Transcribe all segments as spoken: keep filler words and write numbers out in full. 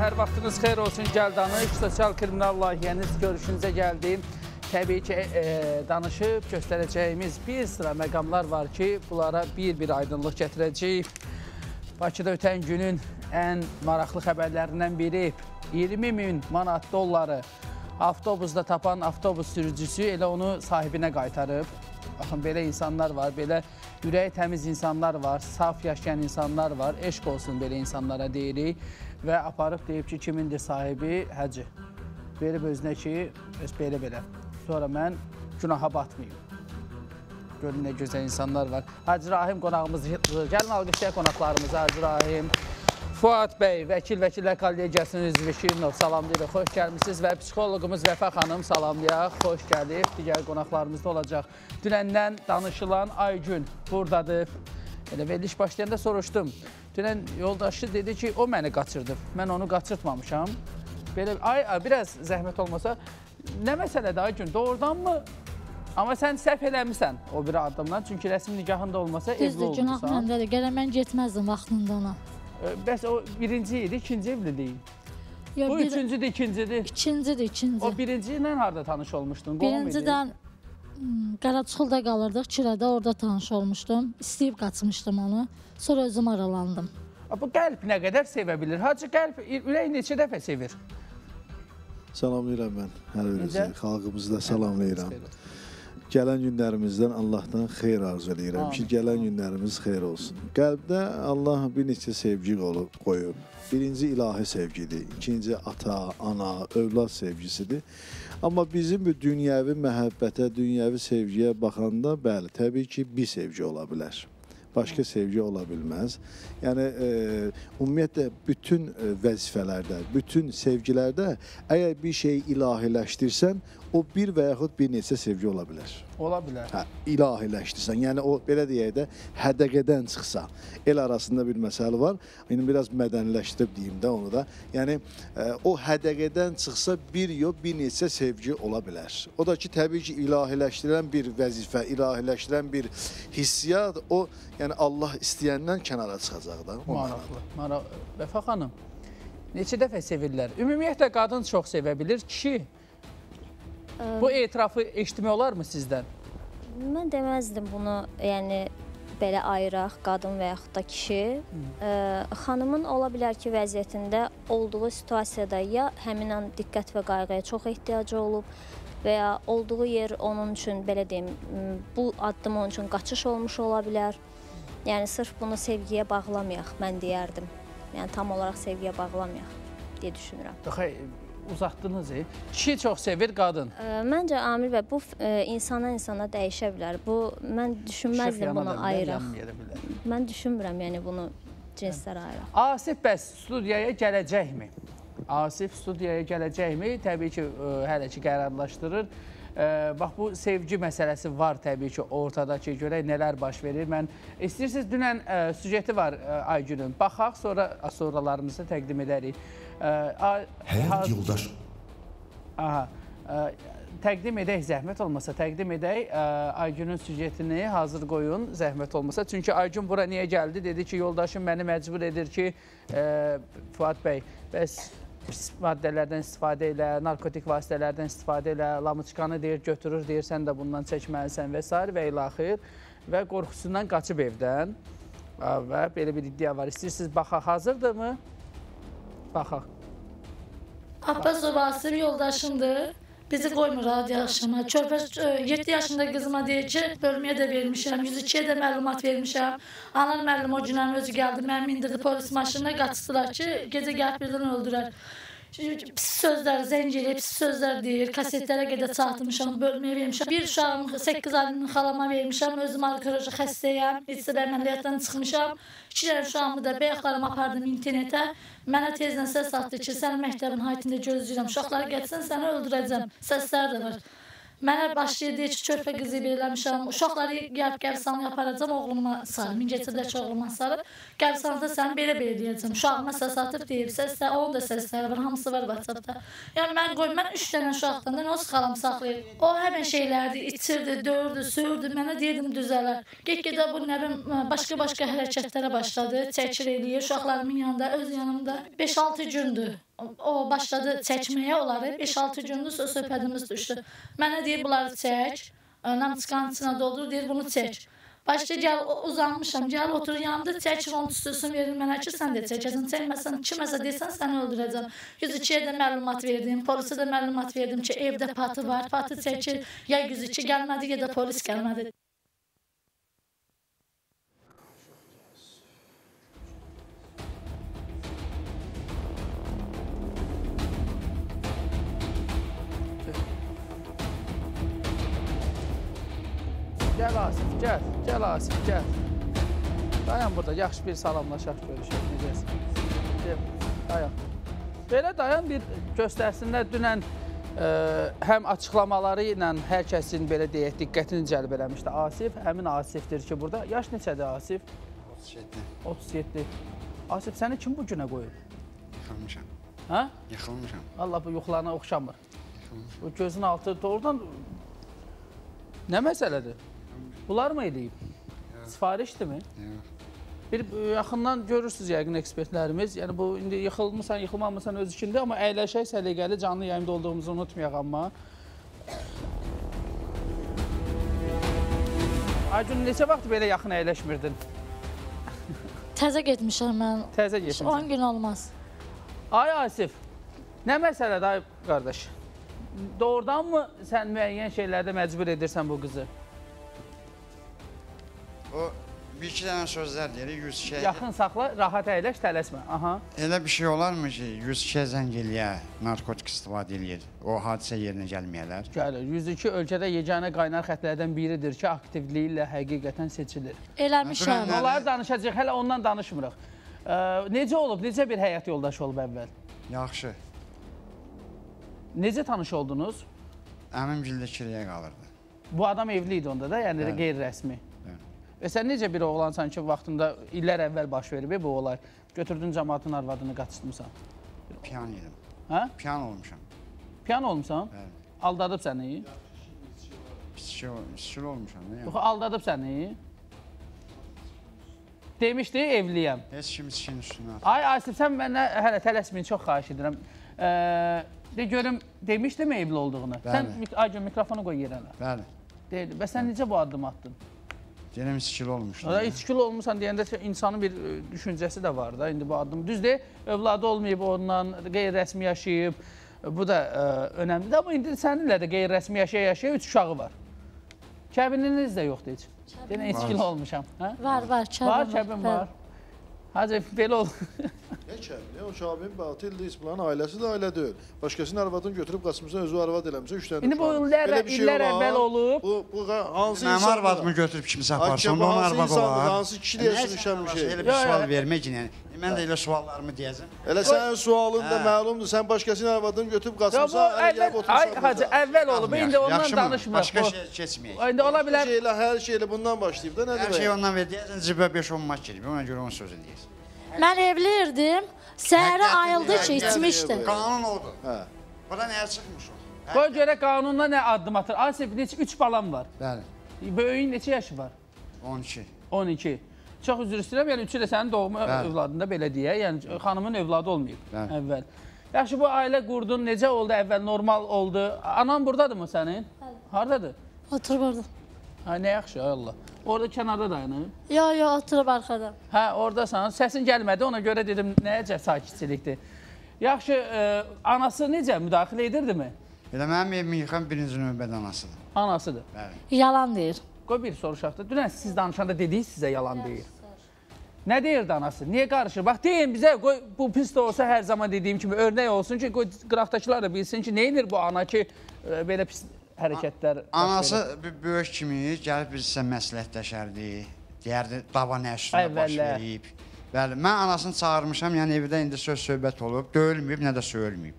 hər vaxtınız xeyir olsun. Gəl danış, sosial kriminal layihəniz görüşünüzə gəldim. Təbii ki, e, danışıb göstərəcəyimiz bir sıra məqamlar var ki, bunlara bir-bir aydınlıq gətirəcəyik. Bakıda ötən günün ən maraqlı xəbərlərindən biri iyirmi min manat dolları avtobusda tapan avtobus sürücüsü elə onu sahibinə qaytarıb. Baxın, belə insanlar var, belə ürəyi təmiz insanlar var, saf yaşayan insanlar var. Eşq olsun belə insanlara deyirik və aparıb deyib ki, kimindir sahibi? Həcı. Verib özünə ki, belə-belə. Sonra mən günaha batmayayım. Görün nə gözəl insanlar var. Hacı Rahim qonağımız, gəlin alqışlayaq qonaqlarımıza Hacı Rahim. Fuad bəy, vəkil vəkillər kollegiyasının üzvü Şirinov salamlayırıq, xoş gəlmişsiniz və psixoloqumuz Vəfa xanım salamlayaq, xoş gəlib. Digər qonaqlarımız da olacaq. Dünəndən danışılan Aygün buradadır. Elə veriliş başlayanda soruşdum. Dünən yoldaşı dedi ki, o məni qaçırdı. Mən onu qaçırtmamışam. Belə, ay, biraz zəhmət olmasa, nə məsələdir Aygün, doğrudan mı? Amma sən səhv eləmirsən o bir addımdan. Çünki rəsmi nikahında olmasa evli olmuşsan. Düzdür, günah məndədir. Gələn mən getməzdim vaxtında ona. Bəs o birinci idi, ikinci evliliyi? Bu bir... üçüncüdür, ikincidir? İkincidir, ikinci. O birinci ilə harada tanış olmuşdun? Birincidən Qaraçuxulda qalırdıq, Kirədə, orada tanış olmuşdum. İstəyib qaçmışdım onu. Sonra özüm aralandım. Bu qəlb nə qədər sevə bilir? Hacı qəlb ürək neçə dəfə sevir? Salamlayıram mən hər birinizi, xalqımızı da salamlayıram. Gələn günlərimizdən Allahdan xeyir arzu edirəm ki, gələn günlərimiz xeyir olsun. Qəlbdə Allah bir neçə sevgi qoyub. Birinci ilahi sevgidir, ikinci ata, ana, övlad sevgisidir. Amma bizim bu dünyəvi məhəbbətə, dünyəvi sevgiyə baxanda, bəli, təbii ki, bir sevgi ola bilər. Başqa sevgi ola bilməz. Yəni, e, ümumiyyətlə, bütün vəzifələrdə, bütün sevgilərdə əgər bir şeyi ilahiləşdirsən, o bir və yaxud bir neçə sevgi ola bilər. Ola bilər. Hə, ilahiləşdirsən. Yəni, o, belə deyək də, hədəqədən çıxsa. El arasında bir məsələ var. Yəni, biraz mədəniləşdirib deyim də onu da. Yəni, e, o hədəqədən çıxsa bir yox, bir neçə sevgi ola bilər. O da ki, təbii ki, ilahiləşdirən bir vəzifə, ilahiləşdirən bir hissiyat, o, yəni, Allah istəyəndən kənara çıxacaq da. Maraqlı. Maraqlı. Vəfa xanım, neçə dəfə sevirlər? Ümumiyyətlə, qadın çox sevə bilir, kişi. Bu etirafı eşitmək olar mı sizdən? Mən deməzdim bunu, yəni belə ayıraq, qadın və yaxud da kişi. Ə, xanımın ola bilər ki, vəziyyətində olduğu situasiyada ya həmin an diqqət və qayğıya çox ehtiyacı olub və ya olduğu yer onun üçün, belə deyim, bu addım onun üçün qaçış olmuş ola bilər. Yəni, sırf bunu sevgiyə bağlamayaq, mən deyərdim. Yəni, tam olaraq sevgiyə bağlamayaq deyə düşünürəm. Daxı, uzatdınız, e? Kişi çox sevir, qadın. Ə, məncə, Amir bəy, bu insana-insana dəyişə bilər. Bu, mən düşünməzdim bunu ayıraq. Mən düşünmürəm, yəni bunu cinslərə ayıraq. Asif bəs studiyaya gələcəkmi? Asif studiyaya gələcəkmi? Təbii ki, hələ ki qərarlaşdırır. Bax, bu sevgi məsələsi var təbii ki, ortada ki, görək nələr baş verir. Mən istəyirsiniz, dünən süjeti var Aygünün. Baxaq, sonra sonralarımızı təqdim edərik. Həyat yoldaş. Aha, təqdim edək, zəhmət olmasa təqdim edək. Aygünün süjetini hazır qoyun, zəhmət olmasa. Çünki Aygün bura niyə gəldi? Dedi ki, yoldaşım məni məcbur edir ki, Fuad bəy, bəs maddələrdən istifadə elə, narkotik vasitələrdən istifadə elə, lamuçkanı deyir, götürür, deyir, sən də bundan çəkməlisən və s. və ilaxır və qorxusundan qaçıb evdən və belə bir iddia var. İstəyirsiniz, baxaq, hazırdırmı? Baxaq. Abbas Obasır yoldaşımdır. Bizi qoymur radio axşama. Körpəz yeddi yaşında qızıma deyir ki, bölməyə də vermişəm, yüz ikiyə də məlumat vermişəm. Anar müəllim o günlərin özü gəldi, mənim indirdi polis maşınına qaçdılar ki, gecə gəlib birdən öldürər. Pis sözlər, zəng eləyib, pis sözlər deyir, kasetlərə qədər çatmışam, bölməyə vermişəm. Bir uşağım, səkkiz aylığını xalama vermişəm, özüm alkoloji xəstəyəm, neçə də əməliyyatdan çıxmışam. İki dənə uşağımı da bəyəxlarımı apardım internetə. Mənə tezdən səs atdı ki, sənin məktəbin haytində gözləyirəm, uşaqları gəlsən səni öldürəcəm, səslər də var. Mənə başlayır deyir ki, körpə qızı eləmişəm, uşaqları gəlib qəbirstanlığa aparacam, oğluma sarı, Mingəçirdəki oğluma sarı, qəbirstanlıqda səni belə-belə deyəcəm. Uşağıma səs atıb deyib, səslər, onun da səsləri var, hamısı var WhatsAppda. Yəni mən qoyum, mən üç dənə uşaqdan da nasıl xalam saxlayır. O həmən şeylərdi, içirdi, döyürdü, söyürdü, mənə deyirdim düzələr. Get-gedə bu nəbim başqa-başqa hərəkətlərə başladı, çəkir eləyir, uşaqlarımın yanında, öz yanımda beş altı gündür. o başladı çəkməyə onları. beş altı gündür söhbətimiz düşdü. Mənə deyir bunları çək. Önəm çıxançına doldur, deyir bunu çək. Başda gəl uzanmışam, gəl otur yanımda, çəkir onun tüstüsünü verir mənə ki, sən də çəkəsən, çəkməsən, kiməsə desən səni öldürəcəm. yüz ikiyə də məlumat verdim, polisə də məlumat verdim ki, evdə patı var, patı çəkir, ya yüz iki gəlmədi, ya da polis gəlmədi. Gəl Asif, gəl, gəl Asif, gəl. Dayan burada, yaxşı bir salamlaşaq, görüşək, necəsin? Gəl, dayan. Belə dayan, bir göstərsinlər. Dünən ə, həm açıqlamaları ilə hər kəsin, belə deyək, diqqətini cəlb eləmişdi Asif. Həmin Asifdir ki, burada. Yaş neçədir Asif? otuz yeddi. otuz yeddi. Asif, səni kim bu günə qoyub? Yıxılmışam. Hə? Yıxılmışam. Allah bu yuxularına oxşamır. Yıxılmışam. Bu gözün altı doğrudan nə məsələdir? Bunlar mı eləyib? Sifarişdir mi? Yox. Bir yaxından görürsünüz yəqin ekspertlərimiz. Yəni bu indi yıxılmısan, yıxılmamısan öz içində, amma əyləşək səliqəli canlı yayımda olduğumuzu unutmayaq amma. Aygün, neçə vaxt belə yaxın əyləşmirdin? Təzə getmişəm mən. Təzə getmişsən. on gün olmaz. Ay Asif, nə məsələdir ay qardaş? Doğrudan mı sən müəyyən şeylərdə məcbur edirsən bu qızı? O bir iki dənə sözlər deyir, yüz ikiyə. Yaxın saxla, rahat əyləş, tələsmə. Aha. Elə bir şey olarmı ki, yüz ikiyə zəng eləyə, narkotik istifadə eləyir, o hadisə yerinə gəlməyələr? Gəlir. yüz iki ölkədə yeganə qaynar xətlərdən biridir ki, aktivliyi ilə həqiqətən seçilir. Eləmişəm. Nə- Onları danışacaq, hələ ondan danışmırıq. Ee, necə olub, necə bir həyat yoldaşı olub əvvəl? Yaxşı. Necə tanış oldunuz? Əmim gildə kiriyə qalırdı. Bu adam evli idi onda da, yəni Bəli. qeyri-rəsmi. Bəli. Və sən necə bir oğlansan ki, vaxtında illər əvvəl baş verib bu olay? Götürdün cəmaatın arvadını qaçırtmısan. Piyan yedim. Hə? Piyan olmuşam. Piyan olmusan? Bəli. Aldadıb səni? Pisçi pisçil olmuşam. Ne Yox, yani? aldadıb səni? Demişdi, evliyəm. Heç kim içkin üstünə atır. Ay Asif, sən məndən hələ tələsməyin, çox xahiş edirəm. Ee, de görüm, demişdi mi evli olduğunu? Bəli. Sən mik Aygün, mikrofonu qoy yerənə. Bəli. Deyil. Və sən necə bu addım attın? Deyirəm içkili olmuşdu. Orada içkili olmusan deyəndə insanın bir e, düşüncəsi də var da, indi bu addım. Düzdür, övladı olmayıb ondan, qeyri-rəsmi yaşayıb. Bu da e, önəmlidir. Amma indi səninlə də qeyri-rəsmi yaşaya-yaşaya üç uşağı var. Kəbininiz də yoxdur heç. Deyən içkili olmuşam. Hə? Var, var, kəbin Var, kəbin var. Hacı, belə ol. Ne kəbini? O Şahabin Batil'dir, İsmail'in ailesi de aile değil. Başkasının arvadını götürüb qaçmışsa, özü arvad eləmişsə, üç tane İndi bu uşağı. illər, Belə bir şey illər olar. əvvəl olub. Bu, bu hansı Mənim insandır? arvadımı götürüb kimsə Ay, aparsın, bu onun hansı arvadı insandır, var. hansı kişiyle yaşamışam bir şey. Elə bir Yo, yo. sual vermək ilə. Mən də elə suallarımı deyəcəm. Elə sənin sualın da Hə. məlumdur. Sən başkasının arvadını götürüb Ya bu qaçmışsan, ələ əvvəl, gəlib ay otursan. hacı, əvvəl olub. İndi ondan Yaxşımı? danışmırıq. Başqa Bu- şey keçməyək. İndi ola bilər. Şeylə, hər şeylə bundan başlayıb da nə Hər şey demək? ondan ver deyəcən, cibə beş on mat girib. Ona görə onun sözünü deyirsən. Mən evliyirdim. Səhərə ayıldı ki, içmişdi. Qanun odur. Hə. Bura nəyə çıxmış o? Qoy görə qanunla nə addım atır? Asif, neçə üç balam var. Bəli. Böyüyün neçə yaşı var? on iki. on iki. Çox üzr istəyirəm, yəni üçü də sənin doğma Bəli. övladında belə deyə, yəni xanımın övladı olmayıb Bəli. əvvəl. Yaxşı, bu ailə qurdun, necə oldu əvvəl, normal oldu? Anan buradadırmı sənin? Hardadır? Oturub orada. Ha, nə yaxşı, ay Allah. Orada kənarda dayanıb. Yo, yo, oturub arxada. Hə, oradasan. Səsin gəlmədi, ona görə dedim, nəyəcə sakitçilikdir. Yaxşı, e, anası necə, müdaxilə edirdimi? Elə mənim evimi yıxan birinci növbədə anasıdır. Anasıdır. Bəli. Yalan deyir. Qoy bir soruşaq da. Dünən siz danışanda dediniz sizə yalan deyir. Nə deyirdi anası? Niyə qarışır? Bax, deyin bizə, qoy bu pis də olsa hər zaman dediyim kimi örnək olsun ki, qoy qıraqdakılar da bilsin ki, neynir bu ana ki, e, belə pis hərəkətlər baş Anası verir? bir böyük kimi gəlib bizsə məsləhətləşərdi. Deyərdi, dava nə üstünə baş Əvvəllər. verib. Bəli, mən anasını çağırmışam, yəni evdə indi söz söhbət olub, döyülməyib, nə də söyülməyib.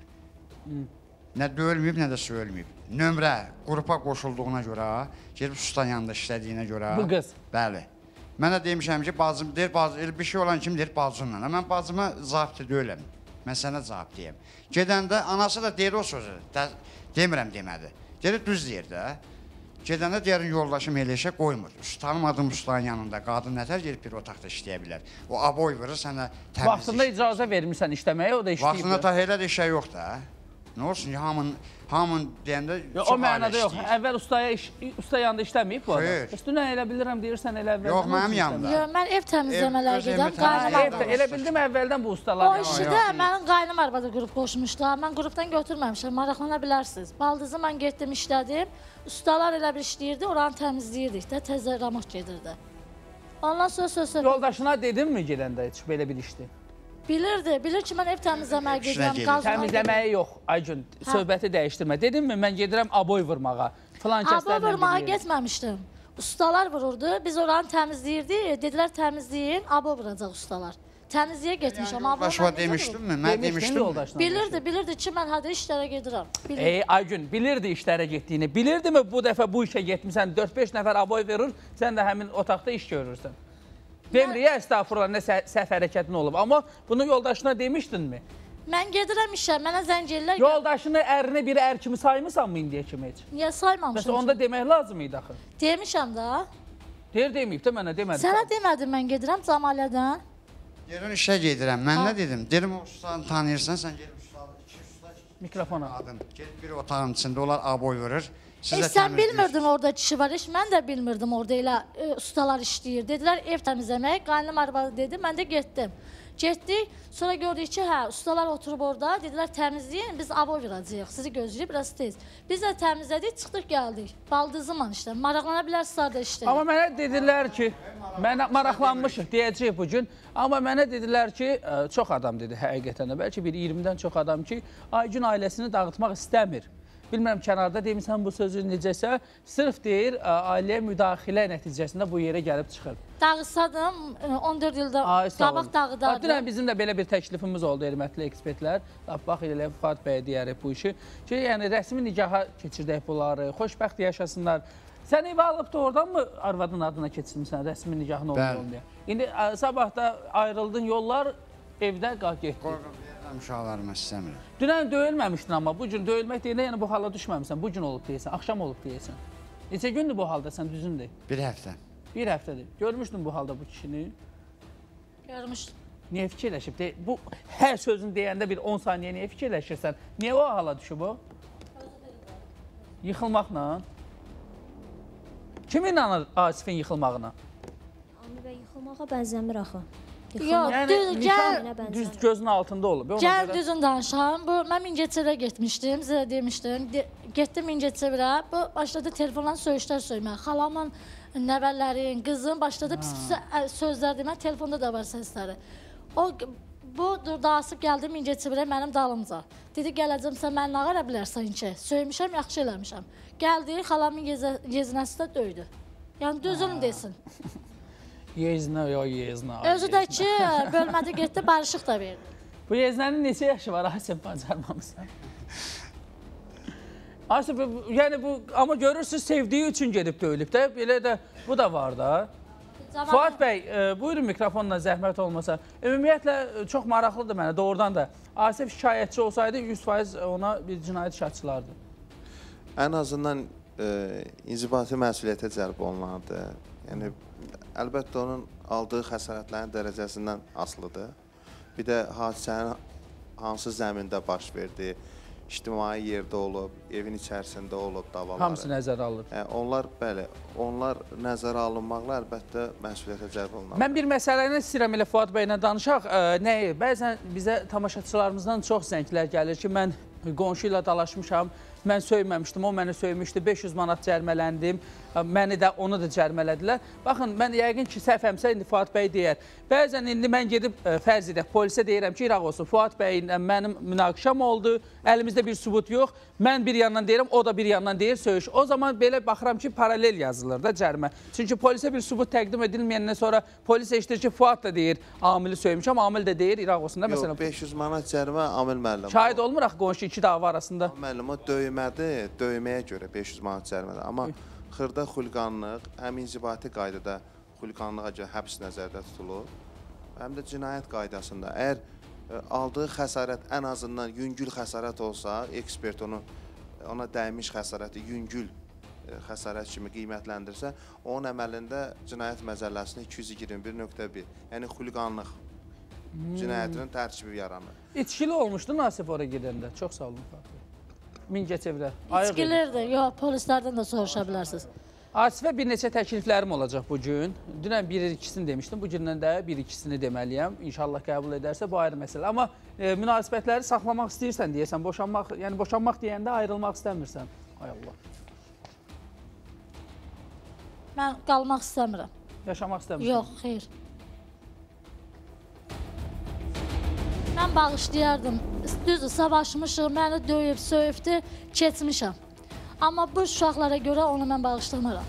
Nə döyülməyib, nə də söyülməyib. Nömrə qrupa qoşulduğuna görə, gedib ustan yanında işlədiyinə görə. Bu qız. Bəli. Mən də demişəm ki, bacım deyir, bacım, elə bir şey olan kim deyir bacımla. Mən bacıma zabitə deyiləm. Mən sənə zabitəyəm. Gedəndə anası da deyir o sözü. Də, demirəm demədi. Dedi düz deyir də. Gedəndə deyərin yoldaşım elə işə qoymur. Tanımadığım ustanın yanında qadın nətər gedib bir otaqda işləyə bilər. O aboy vurur, sənə təmiz Vaxtında icazə vermirsən işləməyə, o da işləyib. Vaxtında ta elə də işə yox da. Nə olsun ki, hamın, hamın deyəndə Yox, o mənada yox. Əvvəl ustaya iş, usta yanında işləməyib bu adam. Xeyr. Üstünə elə bilirəm, deyirsən elə əvvəldən. Yox, mənim yanımda. Yox, mən ev təmizləmələr Ev- öz gedirəm, evimi qaynım təmizləyirəm. arvadı. Elə bildim əvvəldən bu ustalar. O işi də mənim qaynım arvadı qrup qoşmuşlar. Mən qrupdan götürməmişəm, maraqlana bilərsiniz. Baldızı mən getdim, işlədim. Ustalar elə bir işləyirdi, oranı təmizləyirdik də, təzə ramot gedirdi. Ondan sonra söz söz. Yoldaşına dedinmi gedəndə heç belə bir işdir? Bilirdi, bilir ki, mən ev təmizləməyə İşinə gedirəm, gedir. qazmağa Təmizləməyə yox, Aygün, söhbəti dəyişdirmə. Dedinmi, mən gedirəm aboy vurmağa. Filan kəslərlə Abo vurmağa bilirəm. getməmişdim. Ustalar vururdu, biz oranı təmizləyirdik, dedilər təmizləyin, abo vuracaq ustalar. Təmizliyə getmişəm, abo Yoldaşıma demişdimmi? Mən Demişdin demişdim. yoldaşına. Bilirdi, bilirdi ki, mən hədə işlərə gedirəm. Bilirdi. Ey Aygün, bilirdi işlərə getdiyini. Bilirdimi bu dəfə bu işə getmisən, dörd beş nəfər aboy verir, sən də həmin otaqda iş görürsən. Demriyə estağfurullah, nə sə- səhv hərəkətin olub. Amma bunu yoldaşına demişdinmi? Mən gedirəm işə, mənə zəng edirlər. Yoldaşını, ərini bir ər kimi saymısanmı indiyə kimi heç? Niyə saymamışam? Məsələn, onda demək lazım idi axı. Demişəm də. Deyir, deməyib də mənə demədi. Sənə demədim mən gedirəm Camalədən. Deyirəm işə gedirəm. Mən nə dedim? Dedim o ustanı tanıyırsan, sən gedib ustalı, iki usta Mikrofona. qadın. Gedib bir otağın içində onlar aboy vurur. E, Sizə sən bilmirdin orada kişi var iş, mən də bilmirdim orada elə e, ustalar işləyir. Dedilər ev təmizləmək, qaynım arvadı dedi, mən də getdim. Getdik, sonra gördük ki, hə, ustalar oturub orada, dedilər təmizləyin, biz abo verəcəyik, sizi gözləyib, biraz tez. Biz də təmizlədik, çıxdıq, gəldik. Baldızımla işlə, maraqlana bilərsiniz orada işləyir. Amma mənə dedilər ki, mənə maraqlanmışıq deyəcəyik bugün. Amma mənə dedilər ki, ə, çox adam dedi həqiqətən də, bəlkə bir iyirmidən çox adam ki, Aygün ailəsini dağıtmaq istəmir. Bilmirəm, kənarda demirsən bu sözü necəsə, sırf deyir, ə, ailəyə müdaxilə nəticəsində bu yerə gəlib çıxır. Dağıtsadım, on dörd ildə Ay, sağ olun. qabaq dağıdardım. Dünən bizim də belə bir təklifimiz oldu, hörmətli ekspertlər. Bax, elə Fuad bəyə deyərik bu işi. Ki, yəni, rəsmi nikaha keçirdək bunları, xoşbəxt yaşasınlar. Sən evi alıb da oradan mı arvadın adına keçirmişsən, rəsmi nikahın olmalı deyə? İndi ə, sabah da ayrıldın yollar, evdə qalq getdi. Qorqum deyirəm uşaqlarıma istəmirəm. Dünən döyülməmişdin amma, bu gün döyülmək deyəndə yəni bu hala düşməmişsən, bu gün olub deyəsən, axşam olub deyəsən. Neçə gündür bu halda sən düzündür? Bir həftə. Bir həftədir. Görmüşdün bu halda bu kişini? Görmüşdüm. Niyə fikirləşib? De, bu hər sözünü deyəndə bir on saniyə niyə fikirləşirsən? Niyə o hala düşüb o? Yıxılmaqla? Kim inanır Asifin yıxılmağına? Ami bəy yıxılmağa bənzəmir axı. Yox, Yəni, düz, nişan gəl, düz gözün altında olub. Ona gəl görə- düzün danışam. Bu, mən Mingəçevirə getmişdim, sizə demişdim. De, getdim Mingəçevirə, bu başladı telefonla söyüşlər söyləməyə. Xalamın nəvələrin, qızım başladı pis-pis ə, sözlər demə, telefonda da var səsləri. O, bu durdu asıb gəldi Mingəçevirə mənim dalımca. Dedi, gələcəm, sən mənə ağara bilərsən ki, söymüşəm, yaxşı eləmişəm. Gəldi, xalamın yezə, yezinəsi də döydü. Yəni, düzünü desin. Yeznə, ya yeznə. Özü də ki, bölmədə getdi, barışıq da verdi. Bu yeznənin neçə yaşı var, Asif bacarmamısan? Asif, yəni bu, amma görürsünüz, sevdiyi üçün gedib döyülüb də, belə də, bu da var da. Zaman- Fuad bəy, e, buyurun mikrofonla zəhmət olmasa. Ümumiyyətlə, e, çox maraqlıdır mənə, doğrudan da. Asif şikayətçi olsaydı, yüz faiz ona bir cinayət işi açılardı. Ən azından e, inzibati məsuliyyətə cəlb olunardı. Yəni, əlbəttə onun aldığı xəsarətlərin dərəcəsindən asılıdır. Bir də hadisənin hansı zəmində baş verdi, ictimai yerdə olub, evin içərisində olub davaları. Hamısı nəzərə alır. Yəni, onlar, bəli, onlar nəzərə alınmaqla əlbəttə məsuliyyətə cəlb olunardı. Mən bir məsələni istəyirəm elə Fuad bəylə danışaq. E, nəyi? Bəzən bizə tamaşaçılarımızdan çox zənglər gəlir ki, mən qonşu ilə dalaşmışam, mən söyməmişdim, o məni söymüşdü, beş yüz manat cərmələndim, məni də, onu da cərmələdilər. Baxın, mən yəqin ki, səhvəmsə indi Fuad bəy deyər. Bəzən indi mən gedib ə, fərz edək, polisə deyirəm ki, İraq olsun, Fuad bəylə mənim münaqişəm oldu, əlimizdə bir sübut yox, mən bir yandan deyirəm, o da bir yandan deyir, söyüş. O zaman belə baxıram ki, paralel yazılır da cərmə. Çünki polisə bir sübut təqdim edilməyəndən sonra polis eşidir ki, Fuad da deyir, amili söymüşəm, amil də deyir, İraq olsun da. Yox, Məsələn, beş yüz manat cərimə Amil müəllim. şahid olmur axı qonşu iki dava arasında. Müəllim, o döymədir, döyməyə görə beş yüz manat cərimədir. Amma xırda xuliqanlıq, həm inzibati qaydada xuliqanlığa görə həbs nəzərdə tutulur, həm də cinayət qaydasında. Əgər ə, aldığı xəsarət ən azından yüngül xəsarət olsa, ekspert onu ona dəymiş xəsarəti yüngül xəsarət kimi qiymətləndirsə, onun əməlində cinayət məcəlləsinin iki yüz iyirmi bir nöqtə bir, yəni xuliqanlıq cinayətinin tərkibi yaranır. İçkili olmuşdu Nasif oraya gedəndə. Çox sağ olun. Mingəçevrə. İçkilirdir. Yox, polislərdən də soruşa bilərsiniz. Asifə bir neçə təkliflərim olacaq bugün. Dünən bir ikisini demişdim, bu gündən də bir ikisini deməliyəm. İnşallah qəbul edərsə bu ayrı məsələ. Amma e, münasibətləri saxlamaq istəyirsən deyəsən, boşanmaq, yəni boşanmaq deyəndə ayrılmaq istəmirsən. Ay Allah. Mən qalmaq istəmirəm. Yaşamaq istəmirsən. Yox, xeyr. Mən bağışlayardım. Düzdür, savaşmışıq, məni döyüb, söyübdü, keçmişəm. Amma bu uşaqlara görə onu mən bağışlamaram.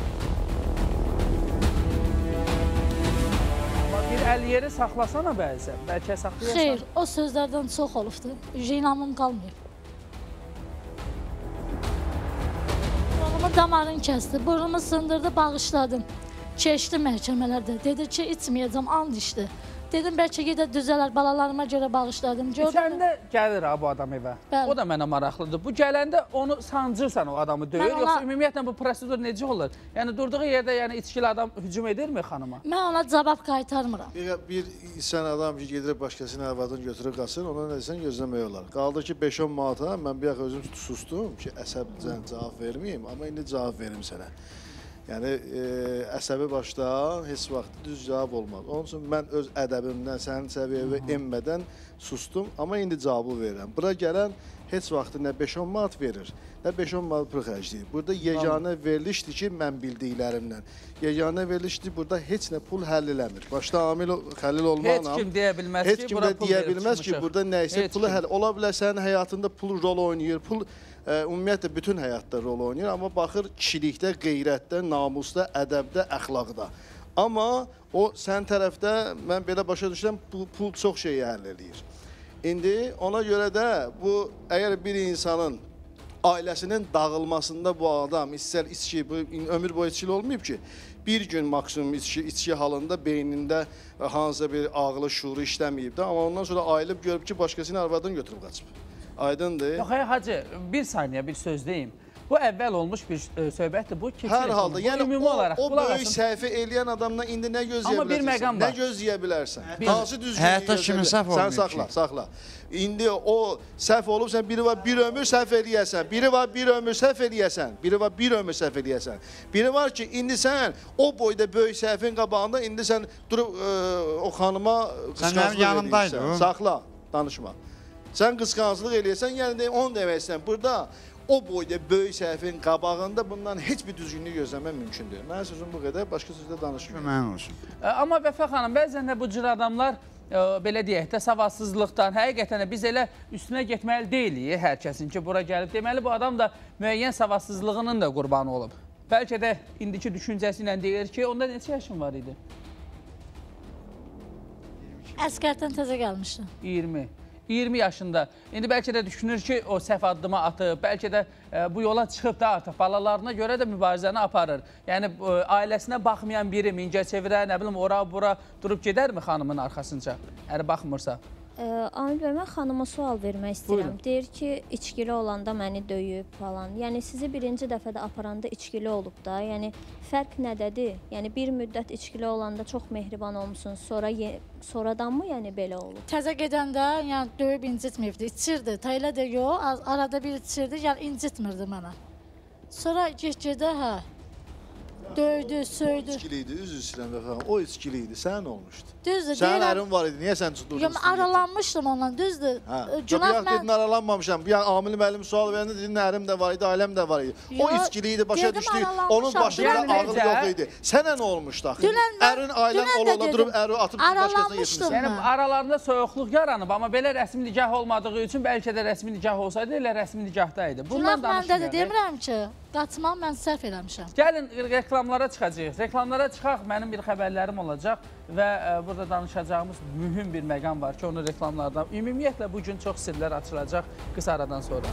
Bir əl yeri saxlasana bəzən, bəlkə saxlayasan. Xeyr, o sözlərdən çox olubdur. İnamım qalmayıb. Oğlumun damarını kəsdi, burnumu sındırdı, bağışladım. Keçdi məhkəmələrdə, dedi ki, içməyəcəm, and içdi. Dedim, bəlkə gedə düzələr, balalarıma görə bağışladım. Səndə gəlir ha bu adam evə. Bəli. O da mənə maraqlıdır. Bu gələndə onu sancırsan o adamı döyür, Mən yoxsa ona... ümumiyyətlə bu prosedur necə olur? Yəni durduğu yerdə yəni içkili adam hücum edirmi xanıma? Mən ona cavab qaytarmıram. Bir, bir insan adam ki, gedirib başqasının arvadını götürüb qaçır, ona nə desən gözləmək olar. Qaldı ki, beş on manata mən bir yaxı özüm sustum ki, əsəbcən cavab verməyim, amma indi cavab verim sənə. Yəni, e, əsəbi başda heç vaxt düz cavab olmaz. Onun üçün mən öz ədəbimdən, sənin səviyyəyə enmədən sustum, amma indi cavabı verirəm. Bura gələn heç vaxt nə beş on manat verir, nə beş on manat pul xərcləyir. Burada yeganə verilişdir ki, mən bildiklərimdən. Yeganə verilişdir, burada heç nə pul həll eləmir. Başda amil xəlil olmaqla... Heç kim deyə bilməz heç ki, kim bura də pul deyə verib bilməz ki, çıxmışıq. burada nəysə pulu həll... Ola bilər sənin həyatında pul rol oynayır, pul... Ə, ümumiyyətlə, bütün həyatda rol oynayır, amma baxır kişilikdə, qeyrətdə, namusda, ədəbdə, əxlaqda. Amma o sən tərəfdə, mən belə başa düşürəm, pul, pul çox şeyi həll eləyir. İndi ona görə də bu, əgər bir insanın ailəsinin dağılmasında bu adam, istər içki, bu ömür boyu içkili olmayıb ki, bir gün maksimum içki, içki halında beynində hansısa bir ağlı, şuuru işləməyib də, amma ondan sonra ayılıb görüb ki, başqasının arvadını götürüb qaçıb. Aydındır. Yox, hacı, bir saniyə, bir söz deyim. Bu əvvəl olmuş bir e, söhbətdir. Bu keçir. Hər halda, yəni ümumi o, olaraq, o böyük səhvi eləyən adamdan indi nə gözləyə Amma bir məqam bilərsən? var. Nə gözləyə bilərsən? Bir- Hansı düzgün Həyatda kimin səhv olmuyor Sən saxla, ki? saxla. İndi o səhv olub, sən biri var bir ömür səhv eləyəsən, biri var bir ömür səhv eləyəsən, biri var bir ömür səhv eləyəsən. Biri var ki, indi sən o boyda böyük səhvin qabağında, indi sən durub ə, o xanıma qısqanclıq yanımdaydın. eləyirsən. Saxla, danışma. Sən qısqanclıq eləyəsən, yəni de, onu demək istəyirəm. Burada o boyda böyük səhvin qabağında bundan heç bir düzgünlük gözləmək mümkün deyil. Mənim sözüm bu qədər, başqa sözdə danışmıyorum. Mən olsun. E, Amma Vəfa xanım, bəzən də bu cür adamlar, e, belə deyək də, savadsızlıqdan, həqiqətən də biz elə üstünə getməli deyilik hər kəsin ki, bura gəlib. Deməli, bu adam da müəyyən savadsızlığının da qurbanı olub. Bəlkə də indiki düşüncəsi ilə deyir ki, onda neçə yaşın var idi? Əskərdən təzə gəlmişdim. iyirmi. iyirmi yaşında. İndi bəlkə də düşünür ki, o səhv addımı atıb, bəlkə də e, bu yola çıxıb da artıq balalarına görə də mübarizəni aparır. Yəni e, ailəsinə baxmayan biri Mingəçevirə, nə bilim, ora-bura durub gedərmi xanımın arxasınca? Əri baxmırsa. Ə, Amil bəy, mən xanıma sual vermək istəyirəm. Buyurun. Deyir ki, içkili olanda məni döyüb falan. Yəni sizi birinci dəfədə aparanda içkili olub da. Yəni fərq nədədir? Yəni bir müddət içkili olanda çox mehriban olmusunuz, sonra sonradanmı yəni belə olub? Təzə gedəndə yəni döyüb incitməyibdi, içirdi. Ta elə də yox, arada bir içirdi, yəni incitmirdi mənə. Sonra get-gedə, hə, döydü, söydü. İçkili idi, üzr istəyirəm Vəfa. O içkili idi, sənin olmuşdu. Düzdür, Sənin deyirəm. ərin var idi, niyə sən durdun? Yox, aralanmışdım onunla, düzdür. Hə. Günah Yox, mən... dedin aralanmamışam. Bir Amil müəllim sual verəndə dedin ərim də var idi, ailəm də var idi. O Yox, içkili idi, başa dedim, düşdü. aralanmışam. Onun başında Yəni ağıl necə? yox idi. Sənə nə olmuşdu axı? Dünən mən- Ərin ailən dünən də ola-ola dedim, durub əri atıb başqasına aralanmışdım. yetirmişsən. Yəni aralarında soyuqluq yaranıb, amma belə rəsmi nikah olmadığı üçün bəlkə də rəsmi nikah olsaydı elə rəsmi nikahda idi. Günah Bundan məndə də danışmayaq. demirəm ki, qaçmam mən səhv eləmişəm. Gəlin reklamlara çıxacağıq. Reklamlara çıxaq, mənim bir xəbərlərim olacaq və e, burada danışacağımız mühüm bir məqam var ki, onu reklamlardan, ümumiyyətlə bugün çox sirlər açılacaq qısa aradan sonra.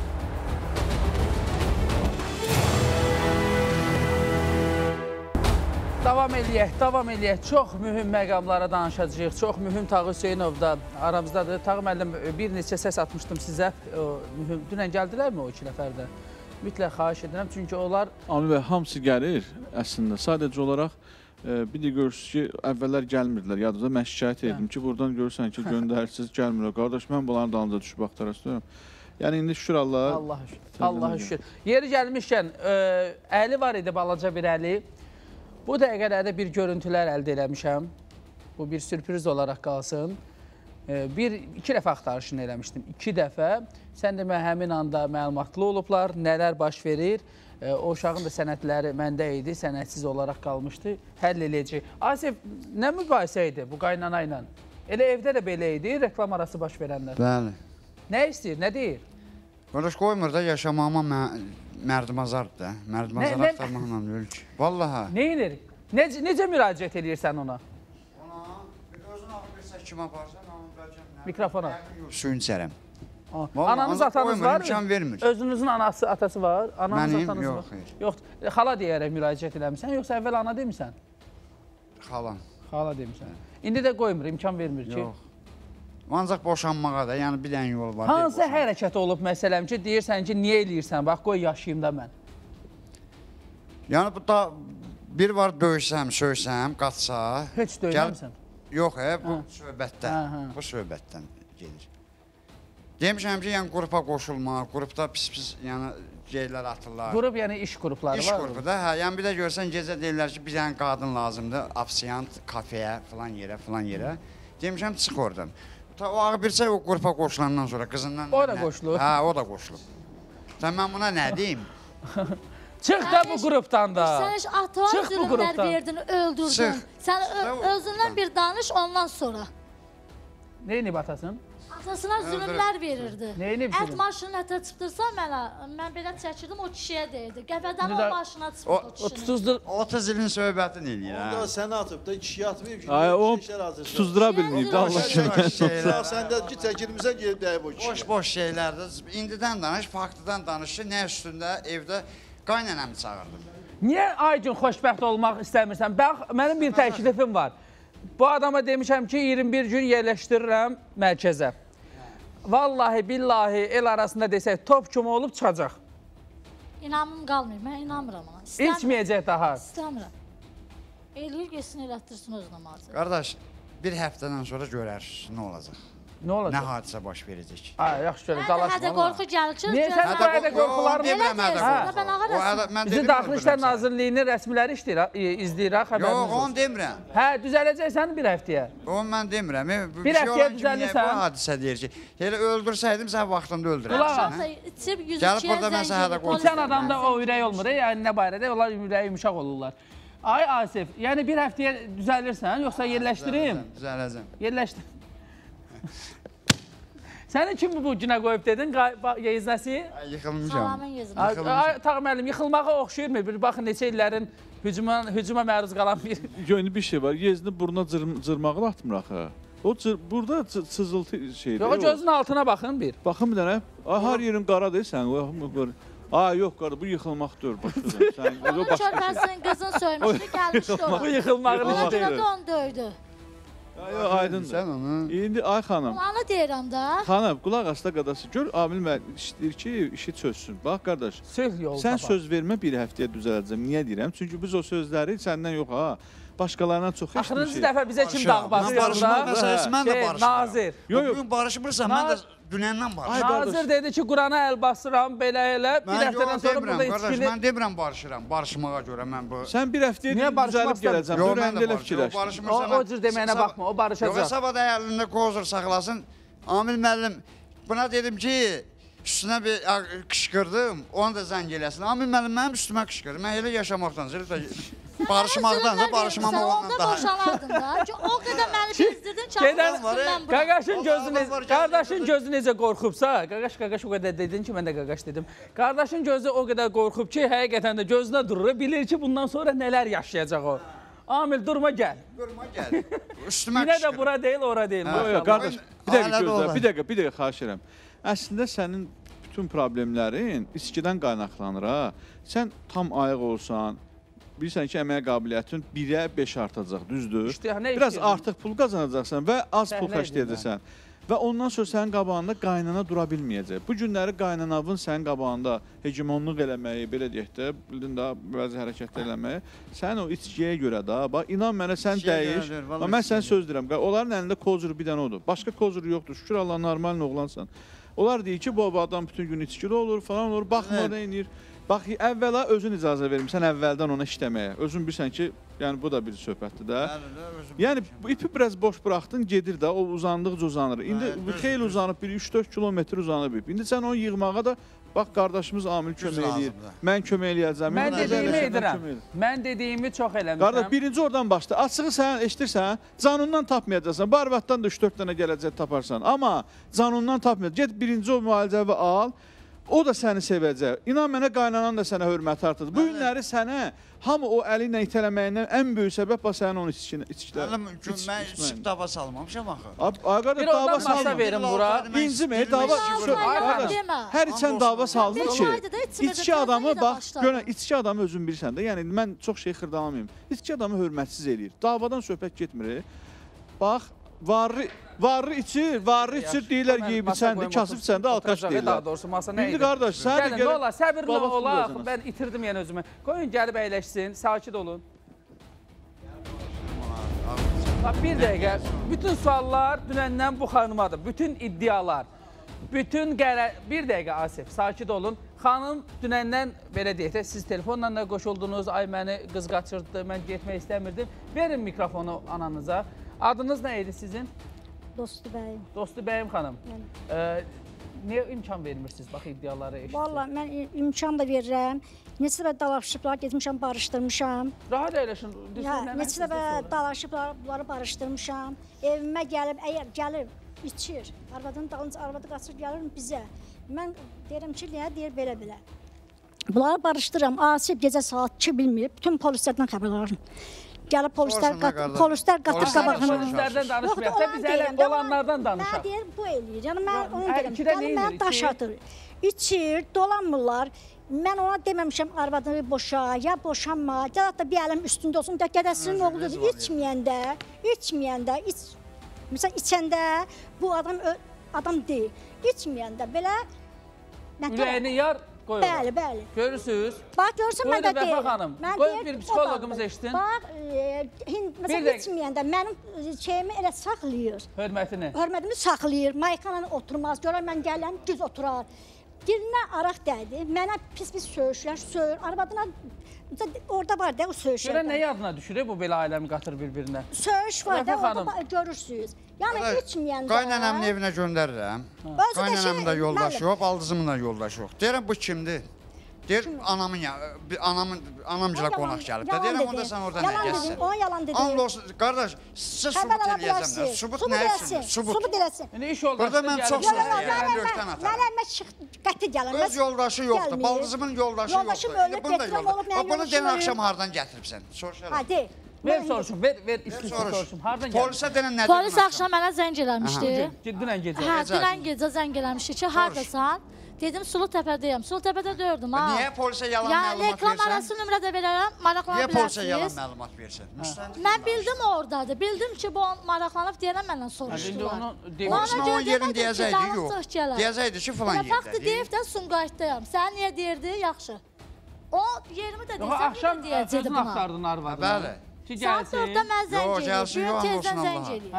Davam eləyək, davam eləyək. Çox mühüm məqamlara danışacağıq. Çox mühüm Tağı Hüseynov da aramızdadır. Tağı müəllim, bir neçə səs atmışdım sizə. O, mühüm. Dünən gəldilərmi o iki nəfər də? Mütləq xahiş edirəm, çünki onlar Amil bəy, hamısı gəlir əslində. Sadəcə olaraq e, bir də görürsünüz ki, əvvəllər gəlmirdilər. Yadınızda mən şikayət etdim ki, buradan görürsən ki, göndərirsiz, gəlmirlər. Qardaş, mən bunların dalınca düşüb axtara istəyirəm. Yəni, indi şükür Allah. Allaha şükür. Allaha şükür. Yeri gəlmişkən, ə, əli var idi, balaca bir əli. Bu dəqiqələrdə bir görüntülər əldə eləmişəm. Bu bir sürpriz olaraq qalsın. Bir, iki dəfə axtarışını eləmişdim. İki dəfə. Sən demə, həmin anda məlumatlı olublar, nələr baş verir. O uşağın da sənədləri məndə idi, sənədsiz olaraq qalmışdı. Həll eləyəcək. Asif, nə mübahisə idi bu qaynana ilə? Elə evdə də belə idi, reklam arası baş verənlər. Bəli. Nə istəyir, nə deyir? Qardaş, qoymur da yaşamağıma mə mərdimazardır da. Mərdimazar axtarmaqla ölür ki. Vallaha. Nə edir? Necə, necə müraciət edirsən ona? Ona, özün ağır bir səkkim aparsan, mikrofona. Suyun içərəm. Ananız, atanız var mı? Özünüzün anası, atası var? Mənim, yox, xeyr. Yox, xala deyərək müraciət eləmişsən, yoxsa əvvəl ana demisən? Xalam. Xala demisən. İndi də qoymur, imkan vermir ki. Yox. Ancaq boşanmağa da, yəni bir dənə yol var. Hansı hərəkət olub məsələm ki, deyirsən ki, niyə eləyirsən? Bax, qoy yaşayayım da mən. Yəni, bu da bir var döysəm, söysəm, qaçsa. Heç döyməmsən? Yox, bu söhbətdən, bu söhbətdən gedir. Demişəm ki, yəni qrupa qoşulma, qrupda pis-pis şeylər atırlar. Qrup, yəni iş qrupları var. İş qrupu da, hə, yəni bir də görsən, gecə deyirlər ki, bir dənə qadın lazımdır, afisiyant, kafeyə, filan yerə, filan yerə. Demişəm, çıx oradan. O ağı bir çay o qrupa qoşulandan sonra qızından... O da qoşulur. Hə, o da qoşulur. Sən mən buna nə deyim? Çıx da bu qrupdan da. Sən heç atılan zülümlər verdin, öldürdün. Sən özündən bir danış ondan sonra. Neyini batasın? Atasına zülümlər verirdi. Neyini bir Ət maşının ətə çıxdırsan mənə, mən belə çəkirdim, o kişiyə deyirdi. Qəfədən o maşına çıxdı o kişinin. otuz ilin söhbətini eləyir. Onda səni atıb da, kişiyə atmayıb ki, o tutuzdıra bilməyib də Allah aşkına. Sən də ki, çəkilmişsən gedib dəyib o kişiyə. Boş-boş şeylərdir. İndidən danış, faktıdan danış ki, nə üstündə evdə qaynanəmi çağırdım. Niyə Aygün xoşbəxt olmaq istəmirsən? Bax, mənim bir təklifim var. Bu adama demişəm ki, iyirmi bir gün yerləşdirirəm mərkəzə. Vallahi, billahi, el arasında desək, top kimi olub çıxacaq. İnamım qalmayıb, mən inanmıram ona. İçməyəcək daha. İstəmirəm. Eləyir, geçsin, elətdirsin öz namazı. Qardaş, bir həftədən sonra görərsiniz, nə olacaq? Nə olacaq? Nə hadisə baş verəcək? Ay, yaxşı görək, dalaşma. Hədə qorxu gəlir ki, niyə sən bu hədə qorxularını elə deyirsən, mən ağa rəsm. Bizim Daxili İşlər Nazirliyinin rəsmiləri izləyir, xəbəriniz olsun. Yox, onu demirəm. Hə, düzələcəksən bir həftəyə. Onu mən demirəm. Bir həftəyə düzəlirsən. Bu hadisə deyir ki, elə öldürsəydim, sən vaxtında öldürərsən. Gəlib burada mən sən hədə qorxu. Sən adamda o ürək olmur, yəni nə barədə, onlar ürəyi yumuşaq olurlar. Ay Asif, yəni bir həftəyə düzəlirsən, yoxsa yerləşdirim? Düzələcəm. Yerləşdir. Səni kim bu günə qoyub dedin, yeznəsi? Yıxılmışam. Salamın yeznəsi. Tağ müəllim, yıxılmağa oxşayırmı? Bir baxın, neçə illərin hücuma məruz qalan bir... Yönlü bir şey var, yezni buruna cırmağı da atmır axı. O burada sızıltı şeydir. Yox, gözün altına baxın bir. Baxın bir dənə, hər yerin qaradır sən. Ay, yox, qarı, bu yıxılmaq deyil, başlayın. Onun körpəsinin qızın söymişdi, gəlmişdi ona. Bu yıxılmağın işi deyil. deyil. Ona görə də onu döydü. Yox, aydındır. İndi, ay xanım. Onu deyirəm də. Xanım, qulaq asda qadası, gör, Amil müəllim istəyir ki, işi çözsün. Bax, qardaş, sən söz vermə bir həftəyə düzələcəm. Niyə deyirəm? Çünki biz o sözləri səndən yox, ha. Başqalarına çox heç bir şey. Axırıncı dəfə bizə kim dağ basır? Mən barışmaq məsələsi, mən də barışmıram. Nazir. Bugün barışmırsam, mən də dünəndən barışmıram. Nazir dedi ki, Qurana əl basıram, belə elə. Bir həftədən sonra burada içkili... Mən demirəm barışıram, barışmağa görə mən bu... Sən bir həftəyə düzəlib gələcəm, ürəyində elə fikirləşdim. O cür deməyinə baxma, o barışacaq. Yox, hesab da əlində kozur saxlasın. Amil müəllim, buna dedim ki, üstünə bir qışqırdım, onu da zəng eləsin. Amil müəllim, mənim üstümə qışqırdı. Mən elə yaşamaqdan, barışmaqdan da barışmamaq ondan daha. Onda boşalardın da. O qədər məni bezdirdin, çapıqdan mən bura. Qardaşın gözü necə qorxubsa, qaqaş, qaqaş o qədər dedin ki, mən də qaqaş dedim. Qardaşın gözü o qədər qorxub ki, həqiqətən də gözünə durur, bilir ki, bundan sonra nələr yaşayacaq o. Amil, durma gəl. Durma gəl. Üstümə Yine də bura deyil, ora deyil. Qardaş, bir dəqiqə gözlə, bir dəqiqə, bir dəqiqə xahiş edirəm. Əslində sənin bütün problemlərin içkidən qaynaqlanır, ha. Sən tam ayıq olsan, bilirsən ki, əmək qabiliyyətin birə beş artacaq, düzdür? Biraz artıq pul qazanacaqsan və az pul xərcləyəcəksən. və ondan sonra sənin qabağında qaynana dura bilməyəcək. Bu günləri qaynanavın sənin qabağında hegemonluq eləməyi, belə deyək də, bildin də, bəzi hərəkətlər eləməyi, sən o içkiyə görə də, bax, inan mənə, sən dəyiş, mən sənə söz deyirəm, onların əlində kozur bir dənə odur, başqa kozur yoxdur, şükür Allah, normal oğlansan. Onlar deyir ki, bu adam bütün gün içkili olur, falan olur, baxma, nə inir. Bax, əvvəla özün icazə vermirsən əvvəldən ona işləməyə. Özün bilsən ki, yəni bu da bir söhbətdir də. Yəni ipi biraz boş buraxdın, gedir də, o uzandıqca uzanır. İndi xeyli uzanıb, bir üç dörd kilometr uzanıb ip. İndi sən onu yığmağa da, bax, qardaşımız Amil kömək eləyir. Mən kömək eləyəcəm. Mən dediyimi edirəm. Mən dediyimi çox eləmişəm. Qardaş, birinci oradan başla. Açığı sən eşitirsən, canundan tapmayacaqsan. Barbatdan da üç dörd dənə gələcək taparsan. Amma canundan tapmayacaq. Get birinci o müalicəvi al. O da səni sevəcək. İnan mənə, qaynanan da sənə hörməti artır. Bu günləri sənə hamı o əli ilə itələməyindən ən böyük səbəb bax sənin onun içkidə. Mən içib dava salmamışam axı. Qardaş, dava salma verin bura. İncimə, dava... Hər içən dava saldı ki, içki adamı, bax, görən, içki adamı özün bilirsən də, yəni mən çox şey xırdalamayayım. İçki adamı hörmətsiz eləyir. Davadan söhbət getmir. Bax, varlı... Varlı içir, varlı içir, deyirlər yeyib içəndi, kasıb içəndi, alqaş deyirlər. Daha doğrusu masa nə edir? İndi qardaş, sən də gəlin. Ola, səbirlə ola, mən itirdim yəni özümü. Qoyun gəlib əyləşsin, sakit olun. Bir dəqiqə, bütün suallar dünəndən bu xanımadır, bütün iddialar, bütün qərər... Bir dəqiqə, Asif, sakit olun. Xanım dünəndən, belə deyək də, siz telefonla da qoşuldunuz, ay məni qız qaçırdı, mən getmək istəmirdim. Verin mikrofonu ananıza. Adınız nə idi sizin? Dostu bəyim. Dostu bəyim xanım. Niyə imkan vermirsiniz, bax, iddiaları eşitir? Valla, mən imkan da verirəm. Neçə dəfə dalaşıblar, getmişəm, barışdırmışam. Rahat əyləşin. Neçə dəfə dalaşıblar, bunları barışdırmışam. Evimə gəlib, əgər gəlib, içir. Arvadının dalınca, arvadı qaçır, gəlir bizə. Mən deyirəm ki, niyə deyir belə-belə. Bunları barışdırıram. Asif gecə saat iki bilməyib, bütün polislərdən xəbər alırım. Gəlib polislər qatır qabağına. Polislərdən danışmayaq da, biz hələ olanlardan danışaq. Mən deyir, bu eləyir. Yəni, mən onu deyirəm. Yəni, mən daş atır. İçir, dolanmırlar. Mən ona deməmişəm, arvadını boşa, ya boşanma, ya da bir əlim üstündə olsun, qədəsinin oğludur. İçməyəndə, içməyəndə, məsələn, içəndə bu adam adam deyil. İçməyəndə belə... Ürəyini yar, qoy ola. Bəli, bəli. Görürsünüz? Bax, görürsən, mən də deyirəm. Buyurun, Vəfa xanım. Qoyun bir psikologumuz eşitsin. Bax, məsələn, içməyəndə mənim şeyimi elə saxlayır. Hörmətini. Hörmətimi saxlayır. Maykanla oturmaz. Görər, mən gələm, düz oturar. Dilinə araq dəydi. Mənə pis-pis söyüşlər, söyür. Arvadına, orada var da o söyüşlər. Görən nə yadına düşürür bu belə ailəmi qatır bir-birinə? Söyüş var da, orada görürsünüz. Yəni, içməyəndə... Qaynanəmin evinə göndərirəm. Qaynanəmin də yoldaşı yox, baldızımın da yoldaşı yox. Deyirəm, bu kimdir? Deyir, anamın, anamcıla qonaq gəlib. Deyirəm, onda sən orada nə gəlsin? Ona yalan dedi. Anlı olsun, qardaş, sizə subut eləyəcəm də. Subut nə üçün? Subut eləsin. Burada mən çox söz deyirəm, dörtdən atarım. Mən əlimə qəti gələm. Öz yoldaşı yoxdur, baldızımın yoldaşı yoxdur. Bunu denən axşam hardan gətiribsən? Soruşaram. Hadi. Ver soruşum, ver, ver, istəyirsin soruşum. Hardan gəldi? Polisə denən nədir? Polis axşam mənə zəng eləmişdi. Dünən gecə. Hə, dünən gecə zəng eləmişdi ki, haradasan? Dedim, Sulu Təpədəyəm. Sulu Təpədə dördüm, ha. Niyə polisə yalan məlumat versən? Yəni, reklam arası nömrə də verərəm, maraqlana bilərsiniz. Niyə polisə yalan bilərsiniz. məlumat versən? Mən bildim oradadır. Bildim ki, bu maraqlanıb deyərəm məndən soruşdular. Polis mən onun yerini deyəcəkdi, yox. Deyəcəkdi ki, filan yerdədir. Faktı deyib də Sumqayıtdayam. Sən niyə deyirdi? Yaxşı. O yerimi də desəm, bir də deyəcəkdi buna. Axşam axtardın arvadını. Bəli. Saat dörddə mən zəng eləyim. gəlsin, yox, Tezdən olsun zəng eləyim.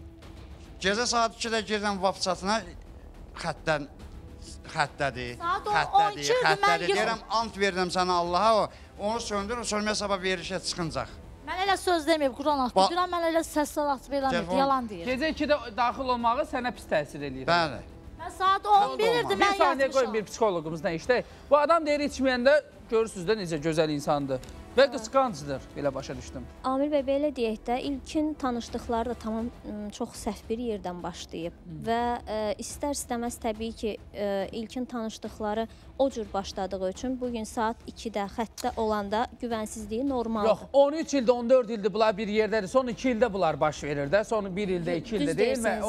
Hə. Gecə saat ikidə gedirəm Vapçatına, xəttdən, xəttədir, Saat xəttədir, on ikidir, mən xəttədir. Deyirəm, ant verirəm sənə Allaha, onu söndürür, sonra sabah verilişə çıxıncaq. Mən elə söz deməyib, Quran haqqı. Dünən mən elə səs salat verəməyib, yalan deyir. Gecə ikidə daxil olmağı sənə pis təsir eləyir. Bəli. Mən saat on bir idi, mən Bir saniyə qoyun yatmışam. bir psixologumuzdan işdə. Bu adam deyir içməyəndə görürsünüz də necə gözəl insandır. Və qısqancıdır, belə başa düşdüm. Amil bəy, belə deyək də, ilkin tanışdıqları da tamam çox səhv bir yerdən başlayıb. Və e, istər-istəməz təbii ki, e, ilkin tanışdıqları o cür başladığı üçün bugün saat ikidə xəttdə olanda güvənsizliyi normaldır. Yox, on üç ildə, on dörd ildə bunlar bir yerdədir. Son iki ildə bunlar baş verir də. Son bir ildə, iki ildə deyil mi?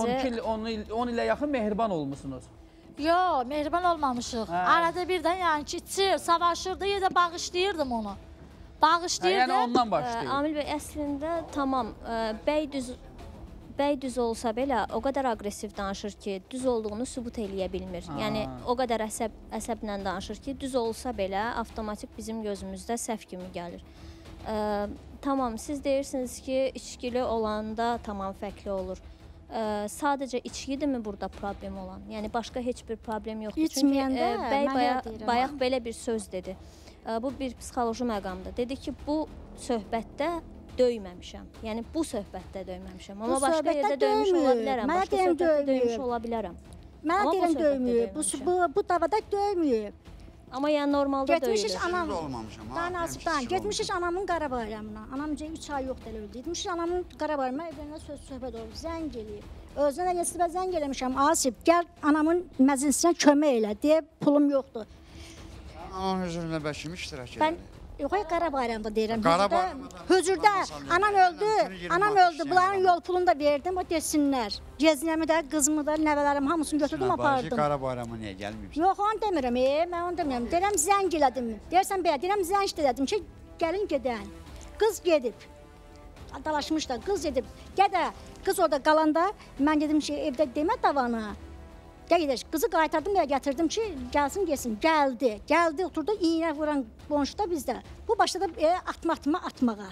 on ilə yaxın mehriban olmuşsunuz. Yox, mehriban olmamışıq. Arada birdən yəni ki, içir, savaşırdı, ya da bağışlayırdım onu. Bağışlayırdım. Yəni ondan başlayır. Amil bəy, əslində tamam, bəy düz bəy düz olsa belə o qədər aqressiv danışır ki, düz olduğunu sübut eləyə bilmir. Ha. Yəni o qədər əsəb əsəblə danışır ki, düz olsa belə avtomatik bizim gözümüzdə səhv kimi gəlir. Ə, tamam, siz deyirsiniz ki, içkili olanda tamam fərqli olur. Ə, sadəcə içkidirmi burada problem olan? Yəni başqa heç bir problem yoxdur. İçməyəndə, Çünki ə, bəy mən baya, elə deyirəm, bayaq ha. belə bir söz dedi. Ə, bu bir psixoloji məqamdır. Dedi ki, bu söhbətdə döyməmişəm. Yəni bu söhbətdə döyməmişəm. Amma Bu başqa söhbətdə yerdə döymüş ola döymür. bilərəm. Mənə Başqa deyim söhbətdə döymüş döymür. ola bilərəm. Mənə Amma bu deyirəm söhbətdə döyməyib. Bu, döyməmişəm. bu, bu davada döyməyib. Amma yəni normalda Getmişik döyülür. anam. Sinirli olmamışam, ha, Daha mənim nasibdən. sinirli Getmişik anamın qara bayramına. Anam üç ay yoxdur elə öldü. Getmişik anamın qara bayramına, evlərinə söz söhbət olub. Zəng eləyib. Özünə də yesibə zəng eləmişəm. Asif, gəl anamın məclisinə kömək elə deyə pulum yoxdur. Ananın hüzurunda bəlkə iştirak Mən edir. yox, ay qara bayramda deyirəm. Qara Hüzurda- bayramda da- Hüzurda Anam anam sallayır. öldü. Günü yirmi Anam manat öldü. istəyən Bunların adam. yol pulunu da verdim. O desinlər. Gezinəmi də, qızımı da, nəvələrim hamısını götürdüm, Bacı apardım. qara bayrama niyə gəlməyibsən? Yox, onu demirəm, e, mən onu demirəm. Deyirəm zəng elədim. Deyirsən belə, deyirəm zəng elədim ki, gəlin gedən. Qız gedib. Dalaşmış da, qız gedib. Gədə, qız orada qalanda mən dedim ki, evdə demə davanı. Gəl gedək. Qızı qaytardım da gətirdim ki, gəlsin, gəlsin. Gəldi. Gəldi, oturdu iynə vuran qonşuda bizdə. Bu başladı e, atma atma atmağa.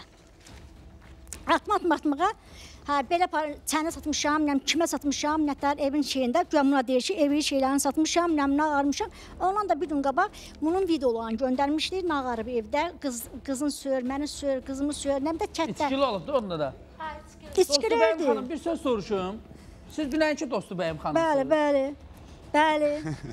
Atma atma atmağa. Hə, belə çənə satmışam, nəm kimə satmışam, nətər evin şeyində, güya deyir ki, evi şeylərini satmışam, nəm nağarmışam. Ondan da bir gün qabaq bunun videolarını göndərmişdir, nağarıb evdə, qız, qızın sör, məni sör, qızımı sör, nəm də kətdə. İçkili olubdu onda da. Dostu Bəyim İçkirirdi. xanım, bir söz soruşum. Siz dünənki dostu Bəyim xanımsınız. Bəli, bəli, bəli.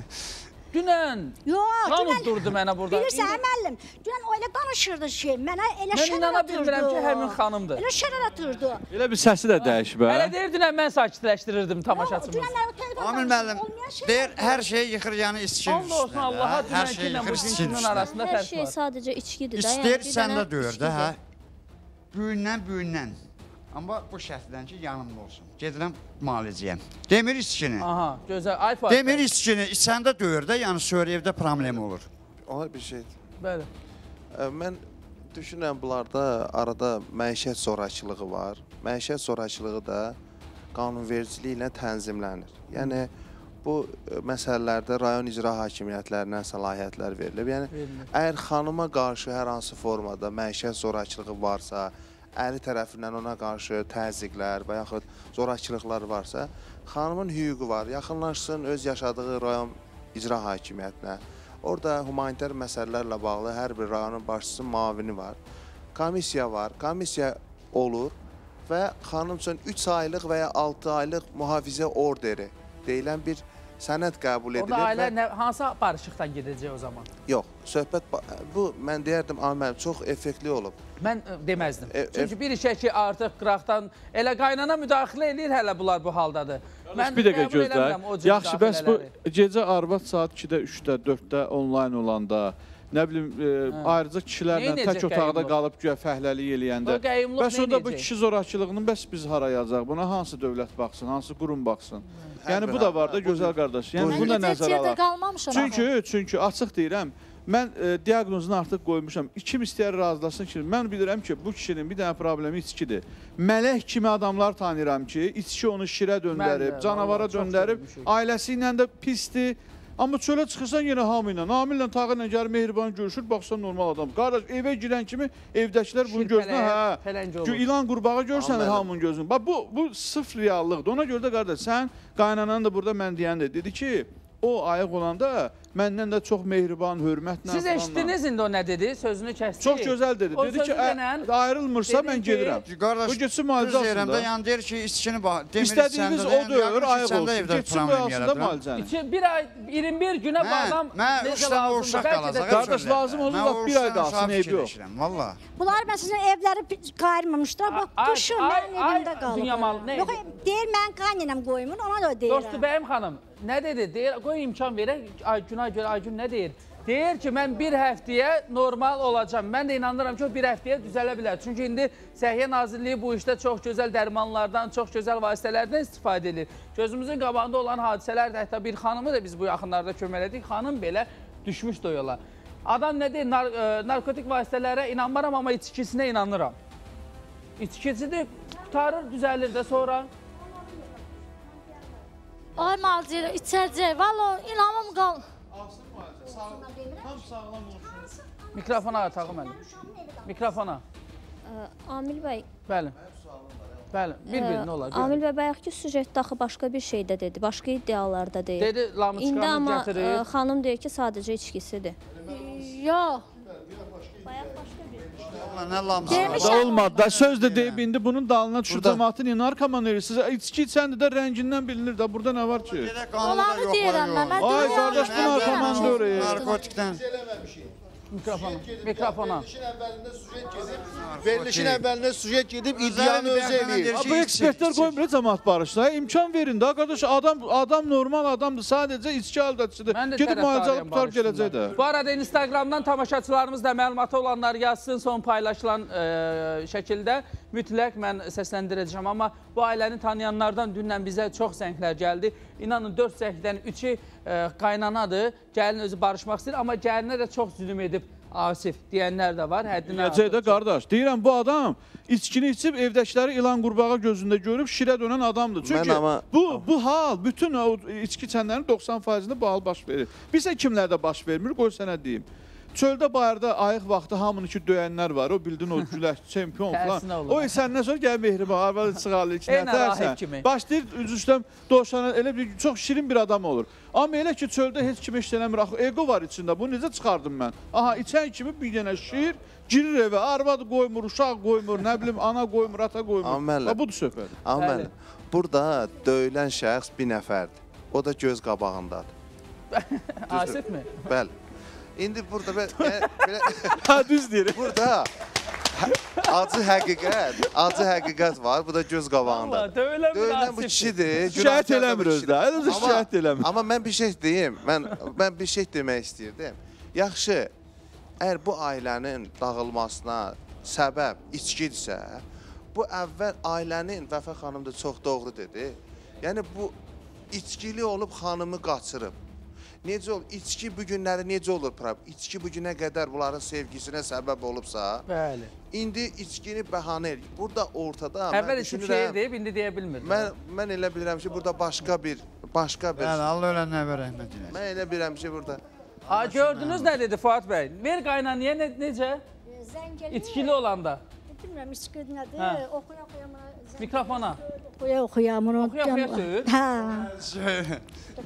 Dünən Yox, Hamı durdu mənə burada. Bilirsən, İndi- müəllim, dünən o elə danışırdı ki, mənə elə Mən şərar inana atırdı. bilmirəm ki, həmin xanımdır. Elə şərar atırdı. Elə bir səsi də dəyişib, hə? Hələ deyir dünən mən sakitləşdirirdim tamaşaçımız. Dünənlər o telefon Amil müəllim deyir, hər şeyi yıxır yəni içkin Allah olsun üstünə. Allaha də, Hər dünənki şeyi ilə yıxır bu içkin içkinin üstünə. arasında Hər fərq şey var. sadəcə içkidir də. İstəyir bir səndə dənə döyür də, hə? içkidir. Büyündən, büyündən. Amma bu şərtdən ki, yanımda olsun. Gedirəm müalicəyə. Demir içkini. Aha, gözəl. Ay Fatih. Demir içkini içəndə döyür də, yəni sonra evdə problem olur. Ona bir şey. Bəli. Ə, Mən düşünürəm bunlarda arada məişət zorakılığı var. Məişət zorakılığı da qanunvericiliklə tənzimlənir. Yəni bu ə, məsələlərdə rayon icra hakimiyyətlərinə səlahiyyətlər verilib. Yəni Verilir. əgər xanıma qarşı hər hansı formada məişət zorakılığı varsa, əri tərəfindən ona qarşı təzyiqlər və yaxud zorakılıqlar varsa, xanımın hüququ var. Yaxınlaşsın öz yaşadığı rayon icra hakimiyyətinə. Orada humanitar məsələlərlə bağlı hər bir rayonun başçısının müavini var. Komissiya var. Komissiya olur və xanım üçün üç aylıq və ya altı aylıq mühafizə orderi deyilən bir sənəd qəbul edilir. Orada ailə və- nə, hansı barışıqdan gedəcək o zaman? Yox, söhbət ba- bu mən deyərdim Amil çox effektli olub. Mən ə, deməzdim. E, e- Çünki bir işə ki artıq qıraqdan elə qaynana müdaxilə eləyir hələ bunlar bu haldadır. Mən bir dəqiqə qəbul gözlə. eləmirəm o cür Yaxşı, bəs bu müdaxilələri. gecə arvad saat ikidə, üçdə, dörddə onlayn olanda, nə bilim, e, ayrıca kişilərlə Neynəyəcək tək otaqda qəyyumluq? qalıb güya fəhləlik eləyəndə. O qəyyumluq Bəs onda bu neynəyəcək? kişi zorakılığını bəs biz harayacaq? Buna hansı dövlət baxsın, hansı qurum baxsın? Hər Yəni bir bu da halda var da bu- gözəl qardaş. Yəni bu- bunu da Mən nəzərə yerdə alaq. qalmamışam. Çünki, çünki açıq deyirəm, mən e, diaqnozunu artıq qoymuşam. Kim istəyər razılaşsın ki, mən bilirəm ki, bu kişinin bir dənə problemi içkidir. Mələk kimi adamlar tanıyıram ki, içki onu şirə Mən də, döndərib, canavara vallahi çox döndərib, görmüşük. ailəsi ilə də pisdir. Amma çölə çıxırsan yenə hamı ilə, Amil ilə, Tağı ilə gəlir, mehriban görüşür, baxsan normal adam. Qardaş, evə girən kimi evdəkilər bunun gözünə, hə, Pələng olur. Gö- ilan qurbağa görsənir Amma hamının gözünü. Bax bu bu sıfır reallıqdır. Ona görə də qardaş, sən qaynananın da burada mən deyən də dedi ki, o ayıq olanda məndən də çox mehriban, hörmətlə Siz falanla. eşitdiniz indi o nə dedi? Sözünü kəsdi. Çox gözəl dedi. O Dedi ki, sözü ə, denən- ayrılmırsa dedi mən ki, gedirəm. Qardaş, Bu getsin düz müalicə deyirəm alsın də, da. yəni deyir ki, içkini bax, demir İstədiyiniz içəndə də, odur, yəni ayıq içəndə olsun. evdə Getsin problem qoyansın da yaradır. müalicəni. İçi bir ay, iyirmi bir günə bu Mən, adam mən necə uşaq o lazımdır? uşaq Bəlkə də qalacaq. Qardaş, lazım olur, Mən lap o bir ay uşaqla qalsın, uşaq eybi yox. fikirləşirəm, valla. Bunlar mən sizin evləri qayırmamışlar. Bax, Ay- qışın ay- mənim evimdə ay, qalıb. dünya malı, nə Yox, idi? deyir mən qaynanam qoymur, ona da deyirəm. Dostu Bəyim xanım, nə dedi? Deyir, qoy imkan verək. Aygünə görə Aygün nə deyir? Deyir ki, mən bir həftəyə normal olacam. Mən də inanıram ki, o bir həftəyə düzələ bilər. Çünki indi Səhiyyə Nazirliyi bu işdə çox gözəl dərmanlardan, çox gözəl vasitələrdən istifadə edir. Gözümüzün qabağında olan hadisələr də, hətta bir xanımı da biz bu yaxınlarda köməklədik. Xanım belə düşmüşdü o yola. Adam nə deyir? Nar ə, narkotik vasitələrə inanmaram, amma içkisinə inanıram. İçkisidir, qutarır, düzəlir də sonra. Ay Malcira, içəcək. Valla inanmam qal. Tam sağlam olsun. Mikrofona tağı mənim. Mikrofona. Ə, Amil bəy, Bəli. Bəli, bir-birinə olar. bir-birinə. Amil bəy bayaqki sujetdə axı başqa bir şey də dedi, başqa iddialarda deyil. Dedi, İndi lamıçqanı amma gətirir. ə, xanım deyir ki, sadəcə içkisidir. Yox. Nə lamsı? Demiş- Da olmadı da söz də deyib indi bunun dalına düşür cəmaatın indi narkoman verir. Sizə içki içəndə də rəngindən bilinir də. Burada nə var ki? Olanı deyirəm mən. Mən Ay deyirəm. qardaş bu narkomandır oraya. Narkotikdən. Mikrofona. Mikrofona. Verilişin əvvəlində sujet gedib iddianı özü eləyir. Bu ekspertlər qoymur cəmaat barışsa. İmkan verin də qardaş adam adam normal adamdır. Sadəcə içki aldatıcıdır. Mən də Gedib müalicə tərəfdarıyam alıb tutar gələcək də. Bu arada Instagramdan tamaşaçılarımız da məlumatı olanlar yazsın, son paylaşılan e, şəkildə mütləq mən səsləndirəcəm. Amma bu ailəni tanıyanlardan dünən bizə çox zənglər gəldi. İnanın dörd zəngdən üçü e, qaynanadır. Gəlin özü barışmaq istəyir, amma gəlinə də çox zülüm edib Asif deyənlər də var. Həddinə Gələcək də qardaş. Deyirəm bu adam içkini içib evdəkiləri ilan qurbağa gözündə görüb şirə dönən adamdır. Çünki Mən amma- bu bu hal bütün o içki içənlərin doxsan faizində bu hal baş verir. Bizə kimlərdə baş vermir? Qoy sənə deyim. Çöldə bayırda ayıq vaxtı hamını ki döyənlər var. O bildin o güləş çempion Tərsinə falan. olur. O səndən sonra gəl mehriban arvadı çıxarlı iki Eynən Rahib kimi. nəfərsən. Başlayır üzüstəm dovşana elə bir çox şirin bir adam olur. Amma elə ki çöldə heç kim heç eləmir. Axı ego var içində. Bunu necə çıxardım mən? Aha içən kimi bir dənə şir girir evə. Arvadı qoymur, uşaq qoymur, nə bilim ana qoymur, ata qoymur. Amma müəllim. Ha, budur söhbət. Amma Bəli. müəllim, burada döyülən şəxs bir nəfərdir. O da göz qabağındadır. Asif mi? Bəli. İndi burada bə- bə- belə Ha düz deyir. burada hə- acı həqiqət, acı həqiqət var. Bu da göz qabağında. Allah, döyülən bir Döyülən bu Asifdir. kişidir. Şikayət günahkar da bu eləmir özdə. kişidir. Özü Amma- şikayət eləmir. Amma mən bir şey deyim. Mən mən bir şey demək istəyirdim. Yaxşı, əgər bu ailənin dağılmasına səbəb içkidirsə, bu əvvəl ailənin Vəfə xanım da çox doğru dedi. Yəni bu içkili olub xanımı qaçırıb. Necə olur? İçki bu günləri necə olur? İçki bu günə qədər bunların sevgisinə səbəb olubsa, Bəli. indi içkini bəhanə eləyir. Burada ortada mən Əvvəl içib şey düşünürəm. deyib, indi deyə bilmir. Mən mən elə bilirəm ki, burada başqa bir başqa bir Bəli, Allah ölənlərə rəhmət eləsin. Mən elə bilirəm ki, burada Ha, gördünüz nə dedi Fuad bəy? Ver qaynanıya ne, necə? Zəng gəlir. İçkili olanda. Bilmirəm içki nədir. Hə. Oxuya oxuya mənə. Mikrofona. Oxuya oxuya bunu. Oxuya oxuya söz. Hə.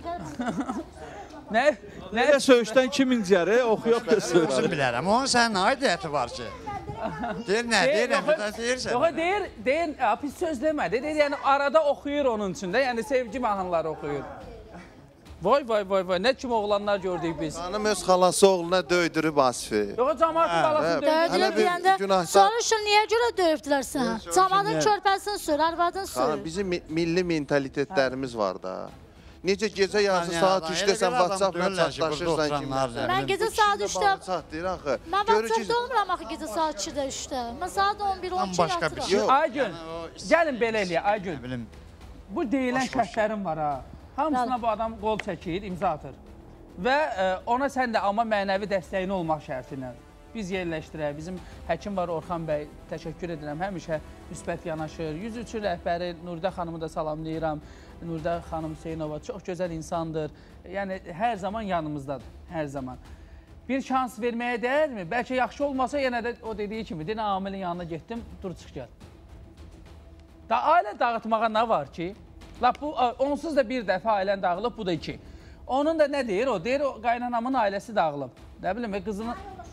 Nə? Nə? Nə söyüşdən kim incəri? Oxuya oxuya Özüm söylür. bilərəm. Onun sənin aidiyyəti var ki. Deyir nə? Deyirəm, bir də deyirsən. Yox, deyir, deyir, ya, pis söz demədi. Deyir, yəni arada oxuyur onun üçün də, yəni sevgi mahnıları oxuyur. Vay vay vay vay, nə kim oğlanlar gördük biz. xanım öz xalası oğluna döydürüb Asifi. Yox, cəmaatın qalasını hə. döydü. Döydülər Hələ bir deyəndə, günahkar- soruşun niyə görə döyübdülər sənə? Camadın körpəsini sür, arvadın Xanım, sür. bizim mi- milli mentalitetlərimiz var da. Necə gecə yarısı Yəni, saat adam, üçdə elə sən bir adam WhatsApp-la döyürlər ki, burada çatlaşırsan oturanlar kimlərsə. nə Mən bilim. gecə Bu saat kişi də üçdə, bağlı çatlayır axı. mən Görür ki, WhatsAppda olmuram axı gecə saat ikidə, üçdə. Mən saat on bir on iki başqa bir yatıram. şey. Yox. Aygün, gəlin belə eləyək, Aygün. Nə bilim. Bu deyilən şərtlərin var ha. Hamısına bu adam qol çəkir, imza atır. Və e, ona sən də amma mənəvi dəstəyin olmaq şərti ilə biz yerləşdirək. Bizim həkim var Orxan bəy, təşəkkür edirəm. Həmişə müsbət yanaşır. yüz üç rəhbəri Nuridə xanımı da salamlayıram. Nuridə xanım Hüseynova çox gözəl insandır. Yəni hər zaman yanımızdadır, hər zaman. Bir şans verməyə dəyərmi? Bəlkə yaxşı olmasa yenə də o dediyi kimi, dinə amilin yanına getdim, dur çıx gəl. Da ailə dağıtmağa nə var ki? Lap bu onsuz da bir dəfə ailən dağılıb, bu da iki. Onun da nə deyir o? Deyir o qaynanamın ailəsi dağılıb. Nə bilim, e, qızının...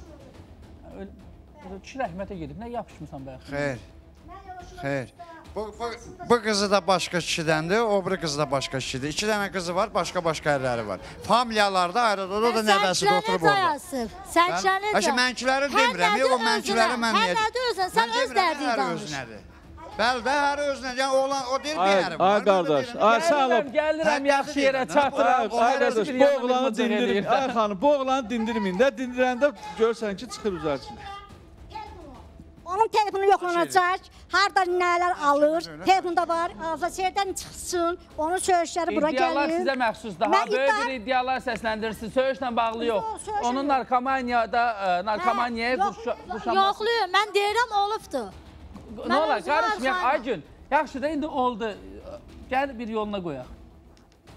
Kişi rəhmətə gedib, nə yapışmısan bayaq? Xeyr. Xeyr. Bu, bu, bu qızı da başqa kişidəndir, o biri qızı da başqa kişidir. İki dənə qızı var, başqa-başqa ərləri var. Familiyalarda ayrıdır, o da nəvəsi də oturub orada. Sən çəni Həşi mənkiləri demirəm, yox o mənkiləri mən niyə? Hər nədir özün, sən öz dərdini hər danış. özünədir. Bəli də, hər özünə, yəni oğlan, o deyir Ay, bir ərim var. ay qardaş, ay sən Gəlirəm, olub. gəlirəm, Hər yaxşı yerə qəzi çatıram. Ay qardaş, bir bu yana oğlanı bir mıcıq dindirmin. eləyir. Ay xanım, bu oğlanı dindirmin də, dindirəndə görsən ki, çıxır üzərçin. Onun telefonu yoxlanacaq, harda nələr alır, telefonda var, Azərbaycandan çıxsın, onun söyüşləri bura İddialar gəlir. sizə məxsusdur. Mən Ha, böyük iddia- bir iddialar səsləndirirsiniz. Söyüşlə bağlı yox. Yox, söyüşlə Onun yox. narkomaniyada, e, narkomaniyaya Hə, yox, quşanması. Yoxluyum, mən deyirəm olubdur. Nə olar, özümə qarışmayaq. arxayınam. Aygün, yaxşı da indi oldu. Gəl bir yoluna qoyaq.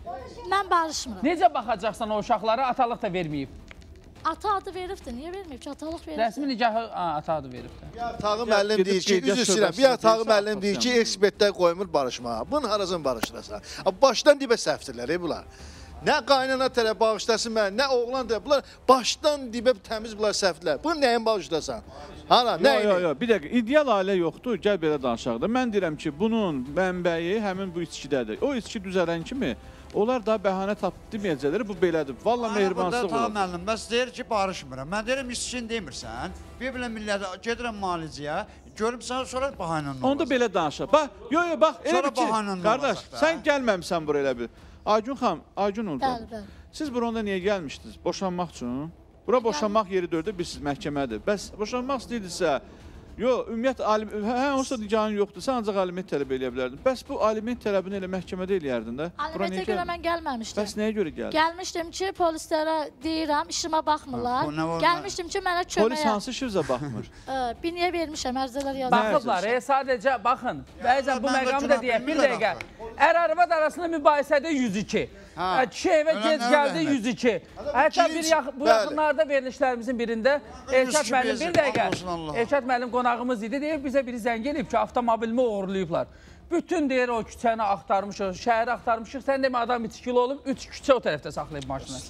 Mən barışmıram. Necə baxacaqsan o uşaqlara? Atalıq da verməyib. Ata adı veribdi, niyə verməyib ki? Atalıq veribdi. Rəsmi nikahı ata adı veribdi. Bir atağı müəllim deyir ki, üzr istəyirəm, bir atağı müəllim deyir ki, ekspertlər qoymur barışmağa. Bunun harasını barışdırasan? Başdan dibə səhvdirlər, ey bunlar. Nə qaynana tərəf bağışlasın mən, nə oğlan tərəf. Bunlar başdan dibə təmiz bunlar səhvdirlər. Bunu nəyin bağışlasan? Hana, nəyin? Yox, yox, bir dəqiqə, ideal ailə yoxdur, gəl belə danışaq da. Mən deyirəm ki, bunun mənbəyi həmin bu içkidədir. O içki düzələn kimi onlar daha bəhanə tapıb deməyəcəklər, bu belədir. Valla mehribansızlıq olur. olur. Müəllim, bəs deyir ki, barışmıram. Mən deyirəm, içkin demirsən. Bir bilə millətə gedirəm müalicəyə, görüm sən sonra bahanən olacaq. Onda belə danışaq. Bax, yox, yox, bax, elə bir ki, qardaş, sən gəlməmsən bura elə bir. Aygun xanım, Aygun oldu. Bəli, bəli. Siz bura niyə gəlmişdiniz? Boşanmaq üçün. Bura boşanmaq yeri dördü, bilirsiniz, məhkəmədir. Bəs boşanmaq istəyirdisə, yox, ümumiyyət, hə, olsa nicanın yoxdur, sən ancaq aliment tələb eləyə bilərdin. Bəs bu aliment tələbini elə məhkəmədə eləyərdin də. Alimentə görə mən gəlməmişdim. Bəs nəyə görə gəldin? Gəlmişdim ki, polislərə deyirəm, işimə baxmırlar. Gəlmişdim ki, mənə köməyə. Polis hansı işinizə baxmır? Biniyə vermişəm, ərzələr yazır. Baxıblar, e, sadəcə baxın. Bəzən bu məqamı da deyək, bir dəqiqə. Ər-arvad arasında mübahisədə yüz iki. Kişi evə gec gəldi yüz iki. Hətta bu yaxınlarda verilişlərimizin birində Elşad müəllim, bir dəqiqə. Elşad müəllim qonağımız idi, deyir bizə biri zəng eləyib ki, avtomobilimi oğurlayıblar. Bütün deyir o küçəni axtarmışıq, şəhəri axtarmışıq. Sən demə adam içkili olub, üç küçə o tərəfdə saxlayıb maşını.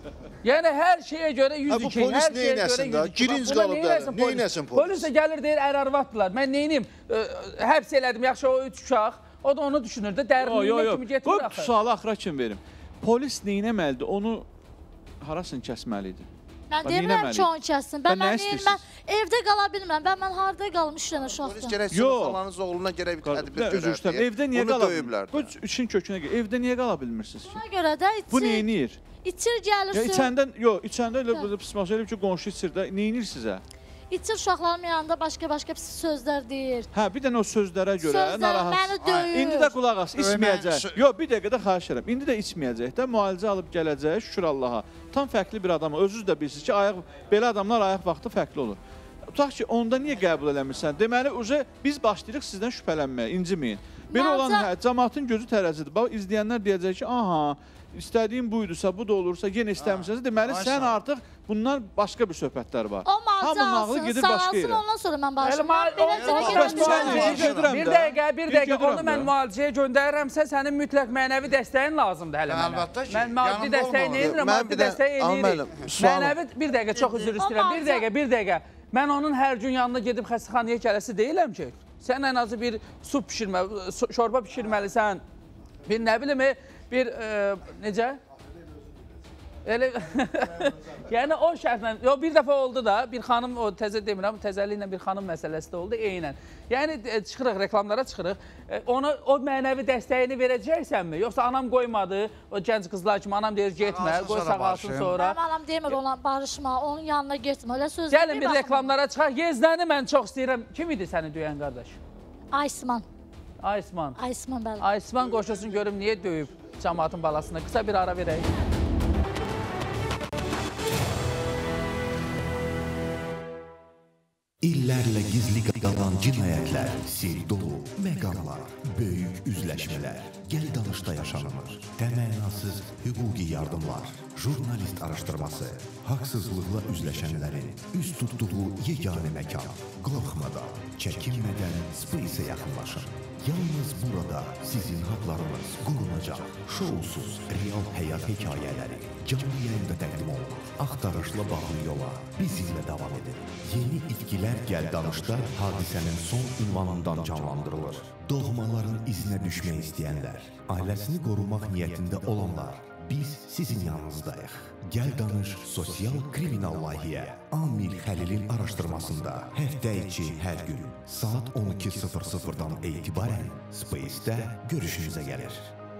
Yəni hər şeyə görə yüz iki, hər şeyə görə yüz iki. Girinc qalıb da, neynəsin polis? Polis də gəlir deyir, ər-arvaddırlar. Mən neyniyim? Həbs elədim, yaxşı o üç uşaq. O da onu düşünür də, dərinliyinə kimi getirir axı. Qoy sualı axıra kimi verim. Polis neynəməlidir, onu harasını kəsməlidir? Mən demirəm ki, onu kəssin. Mən evdə qala bilmirəm. Mən harada qalım üç dənə uşaqdan. Polis gərək sizin xalanız oğluna gərək bir tədbir görərdi. Evdə niyə qala bilmirsiniz? Bu üçün kökünə görə. Evdə niyə qala bilmirsiniz ki? Buna görə də içir. Bu neynir? İçir gəlir sür. İçəndən, yox, içəndə elə pısmaq eləyib ki, qonşu içir də. Neynir sizə? İçir uşaqlarımın yanında başqa-başqa pis sözlər deyir. Hə, bir dənə o sözlərə görə narahat. Sözlər məni döyür. İndi də qulaq as, içməyəcək. Yox, bir dəqiqə də xahiş edirəm. İndi də içməyəcək də, müalicə alıb gələcək, şükür Allaha. Tam fərqli bir adam. Özünüz də bilirsiniz ki, ayaq belə adamlar ayaq vaxtı fərqli olur. Tutaq ki, onda niyə qəbul eləmirsən? Deməli, uca biz başlayırıq sizdən şübhələnməyə, inciməyin. Belə olan hə, cəmaatın gözü tərəzidir. Bax, izləyənlər deyəcək ki, aha, İstədiyim buydusa, bu da olursa, yenə istəmirsiniz. Deməli, sən artıq bundan başqa bir söhbətlər var. O mağaza alsın, sağalsın, ondan sonra mən başlayım. Bir dəqiqə, bir dəqiqə, onu mən müalicəyə göndərirəmsə, sənin mütləq mənəvi dəstəyin lazımdır hələ mənə. Mən maddi dəstəyi neyirəm, maddi dəstəyi eləyirik. Mənəvi, bir dəqiqə, çox üzr istəyirəm, bir dəqiqə, bir dəqiqə. Mən onun hər gün yanına gedib xəstəxanaya gələsi deyiləm ki, sən ən azı bir su pişirmə, şorba pişirməlisən, bir nə bilim, bir, necə? Elə, yəni o şərtlə, yox bir dəfə oldu da, bir xanım, o təzə demirəm, təzəliklə bir xanım məsələsi də oldu, eynən. Yəni çıxırıq, reklamlara çıxırıq, ona o mənəvi dəstəyini verəcəksənmi? Yoxsa anam qoymadı, o gənc qızlar kimi, anam deyir getmə, qoy sağalsın sonra. Mənim anam demir ona barışma, onun yanına getmə, öyle sözlər. Gəlin bir reklamlara çıxaq, Yezdəni mən çox istəyirəm. Kim idi səni döyən qardaş? Aysman. Aysman. Aysman, bəli. Aysman qoşulsun görüm niyə döyüb cəmaatın balasını. Qısa bir ara verək. İllərlə gizli qalan cinayətlər, sir dolu məqamlar, böyük üzləşmələr, gəl danışda yaşanılır. Təmənnasız hüquqi yardımlar, jurnalist araşdırması, haqsızlıqla üzləşənlərin üz tutduğu yeganə məkan. Qorxmadan, çəkinmədən Space-ə yaxınlaşın. Yalnız burada sizin haqlarınız qorunacaq. Şousuz, real həyat hekayələri canlı yayında təqdim olunur. Axtarışla bağlı yola bizimlə davam edin. Yeni itkilər gəl danışda hadisənin son ünvanından canlandırılır. Doğmaların izinə düşmək istəyənlər, ailəsini qorumaq niyyətində olanlar, biz sizin yanınızdayıq. Gəl danış sosial kriminal layihə Amil Xəlilin araşdırmasında həftə içi hər gün saat on iki sıfır sıfırdan etibarən Space-də görüşünüzə gəlir.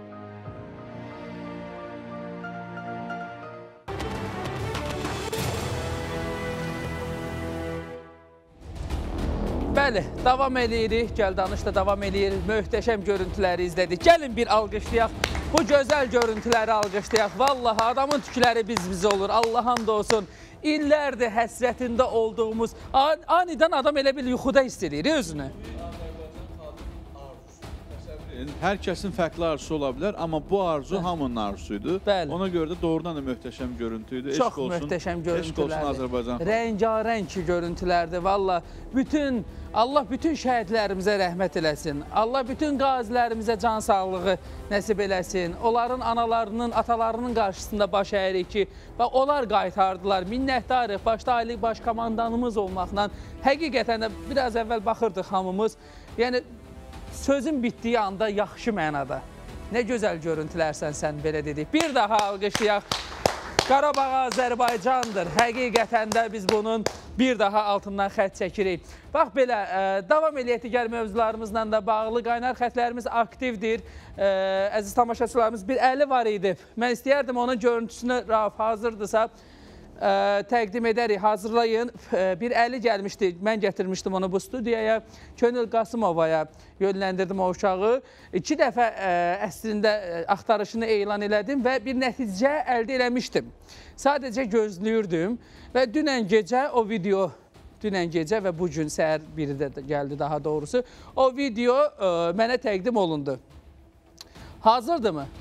Bəli, davam eləyirik, gəl danışda davam eləyir, möhtəşəm görüntüləri izlədik. Gəlin bir alqışlayaq, bu gözəl görüntüləri alqışlayaq. Vallahi adamın tükləri biz-biz olur, Allah hamd olsun. İllərdir həsrətində olduğumuz, anidən adam elə bir yuxuda hiss edir özünü. hər kəsin fərqli arzusu ola bilər, amma bu arzu hamının arzusuydu. Bəli. Ona görə də doğrudan da möhtəşəm görüntüydü. Çox Eşq olsun, möhtəşəm eşq olsun Azərbaycan. görüntülərdir. Rəngarəng görüntülərdir. Valla bütün Allah bütün şəhidlərimizə rəhmət eləsin. Allah bütün qazilərimizə can sağlığı nəsib eləsin. Onların analarının, atalarının qarşısında baş əyirik ki, onlar qaytardılar. Minnətdarıq. Başda Ali Baş Komandanımız olmaqla. Həqiqətən də biraz əvvəl baxırdıq hamımız. Yəni sözün bitdiyi anda yaxşı mənada. Nə gözəl görüntülərsən sən belə dedik. Bir daha alqışlayaq. Qarabağ Azərbaycandır. Həqiqətən də biz bunun bir daha altından xətt çəkirik. Bax belə, ə, davam eləyək digər mövzularımızla da bağlı. Qaynar xətlərimiz aktivdir. Ə, əziz tamaşaçılarımız bir əli var idi. Mən istəyərdim onun görüntüsünü Rauf hazırdırsa ə, təqdim edərik, hazırlayın. Ə, bir əli gəlmişdi, mən gətirmişdim onu bu studiyaya. Könül Qasımovaya yönləndirdim o uşağı. İki dəfə ə, əslində ə, axtarışını elan elədim və bir nəticə əldə eləmişdim. Sadəcə gözləyirdim və dünən gecə o video, dünən gecə və bu gün səhər biri də gəldi daha doğrusu, o video ə, mənə təqdim olundu. Hazırdır mı?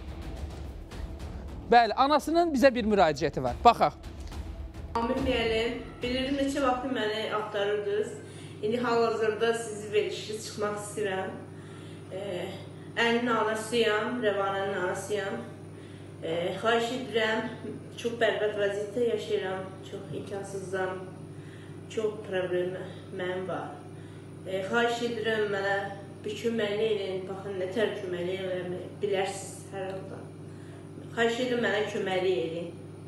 Bəli, anasının bizə bir müraciəti var. Baxaq. Amir müəllim, bilirdim neçə vaxtı məni axtarırdınız. İndi hal-hazırda sizi verişli çıxmaq istəyirəm. Ee, Əlinin anasıyam, Rəvanənin anasıyam. Ee, xahiş edirəm, çox bərbət vəziyyətdə yaşayıram, çox imkansızdan, çox problem mənim var. Ee, xahiş edirəm mənə bir köməkli edin, baxın nə tər köməkli edin, bilərsiniz hər halda. Xahiş edirəm mənə köməkli edin.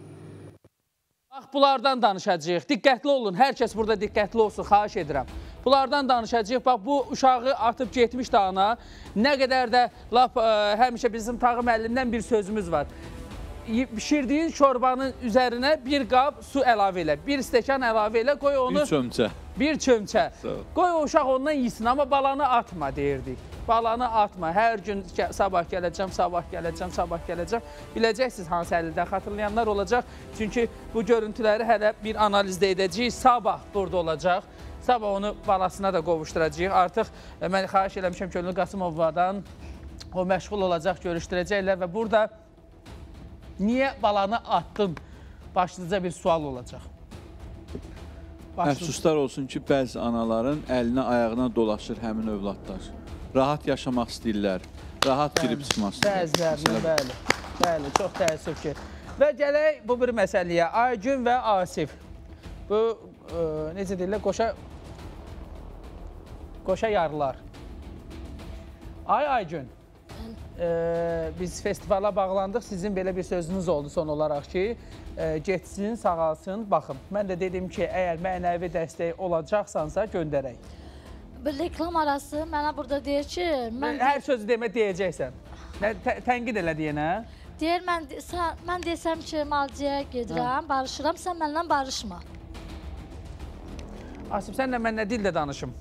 Bax, bunlardan danışacağıq. Diqqətli olun, hər kəs burada diqqətli olsun, xahiş edirəm. Bunlardan danışacağıq. Bax, bu uşağı atıb getmişdi ana. Nə qədər də lap ə, həmişə bizim Tağı müəllimdən bir sözümüz var. Pişirdiyin şorbanın üzərinə bir qab su əlavə elə, bir stəkan əlavə elə, qoy onu... Bir çömçə. Bir çömçə. Qoy o uşaq ondan yesin, amma balanı atma deyirdik. Balanı atma. Hər gün sabah gələcəm, sabah gələcəm, sabah gələcəm. Biləcəksiniz hansı əlildən xatırlayanlar olacaq. Çünki bu görüntüləri hələ bir analizdə edəcəyik. Sabah burada olacaq. Sabah onu balasına da qovuşduracağıq. Artıq mən xahiş eləmişəm Könül Qasımovadan o məşğul olacaq, görüşdürəcəklər və burada niyə balanı attın? Başlıca bir sual olacaq. Əfsuslar olsun ki, bəzi anaların əlinə, ayağına dolaşır həmin övladlar. Rahat yaşamaq istəyirlər, rahat girib çıxmaq istəyirlər. Bəzilərini, bəli, bəli, çox təəssüf ki. Və gələk bu bir məsələyə, Aygün və Asif. Bu, ə, necə deyirlər, qoşa, qoşa yarlar. Ay Aygün, ə, biz festivala bağlandıq, sizin belə bir sözünüz oldu son olaraq ki, ə, getsin, sağalsın, baxın. Mən də dedim ki, əgər mənəvi dəstək olacaqsansa göndərək. Bir reklam arası mənə burada deyir ki... Mən Hər sözü demə deyəcəksən. Tə tənqid elə deyənə? Deyir, mən, mən desəm ki, Malcıya gedirəm, barışıram, sən mənlə barışma. Asif, sənlə mən nə dildə danışım?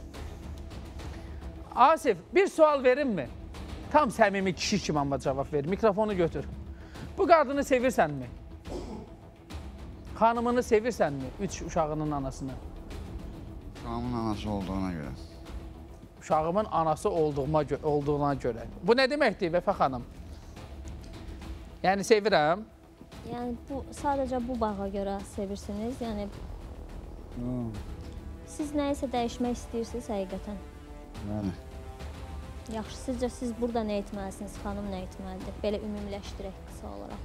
Asif, bir sual verim mi? Tam səmimi kişi kimi amma cavab ver. Mikrofonu götür. Bu qadını sevirsənmi? Xanımını sevirsənmi? Üç uşağının anasını. Uşağımın anası olduğuna görə. Uşağımın anası olduğuma, olduğuna görə. Bu nə deməkdir Vəfa xanım? Yəni sevirəm. Yəni bu sadəcə bu bağa görə sevirsiniz. Yəni hmm. Siz nəyisə dəyişmək istəyirsiniz həqiqətən. Bəli. Yaxşı, sizcə siz burada nə etməlisiniz, xanım nə etməlidir? Belə ümumiləşdirək qısa olaraq.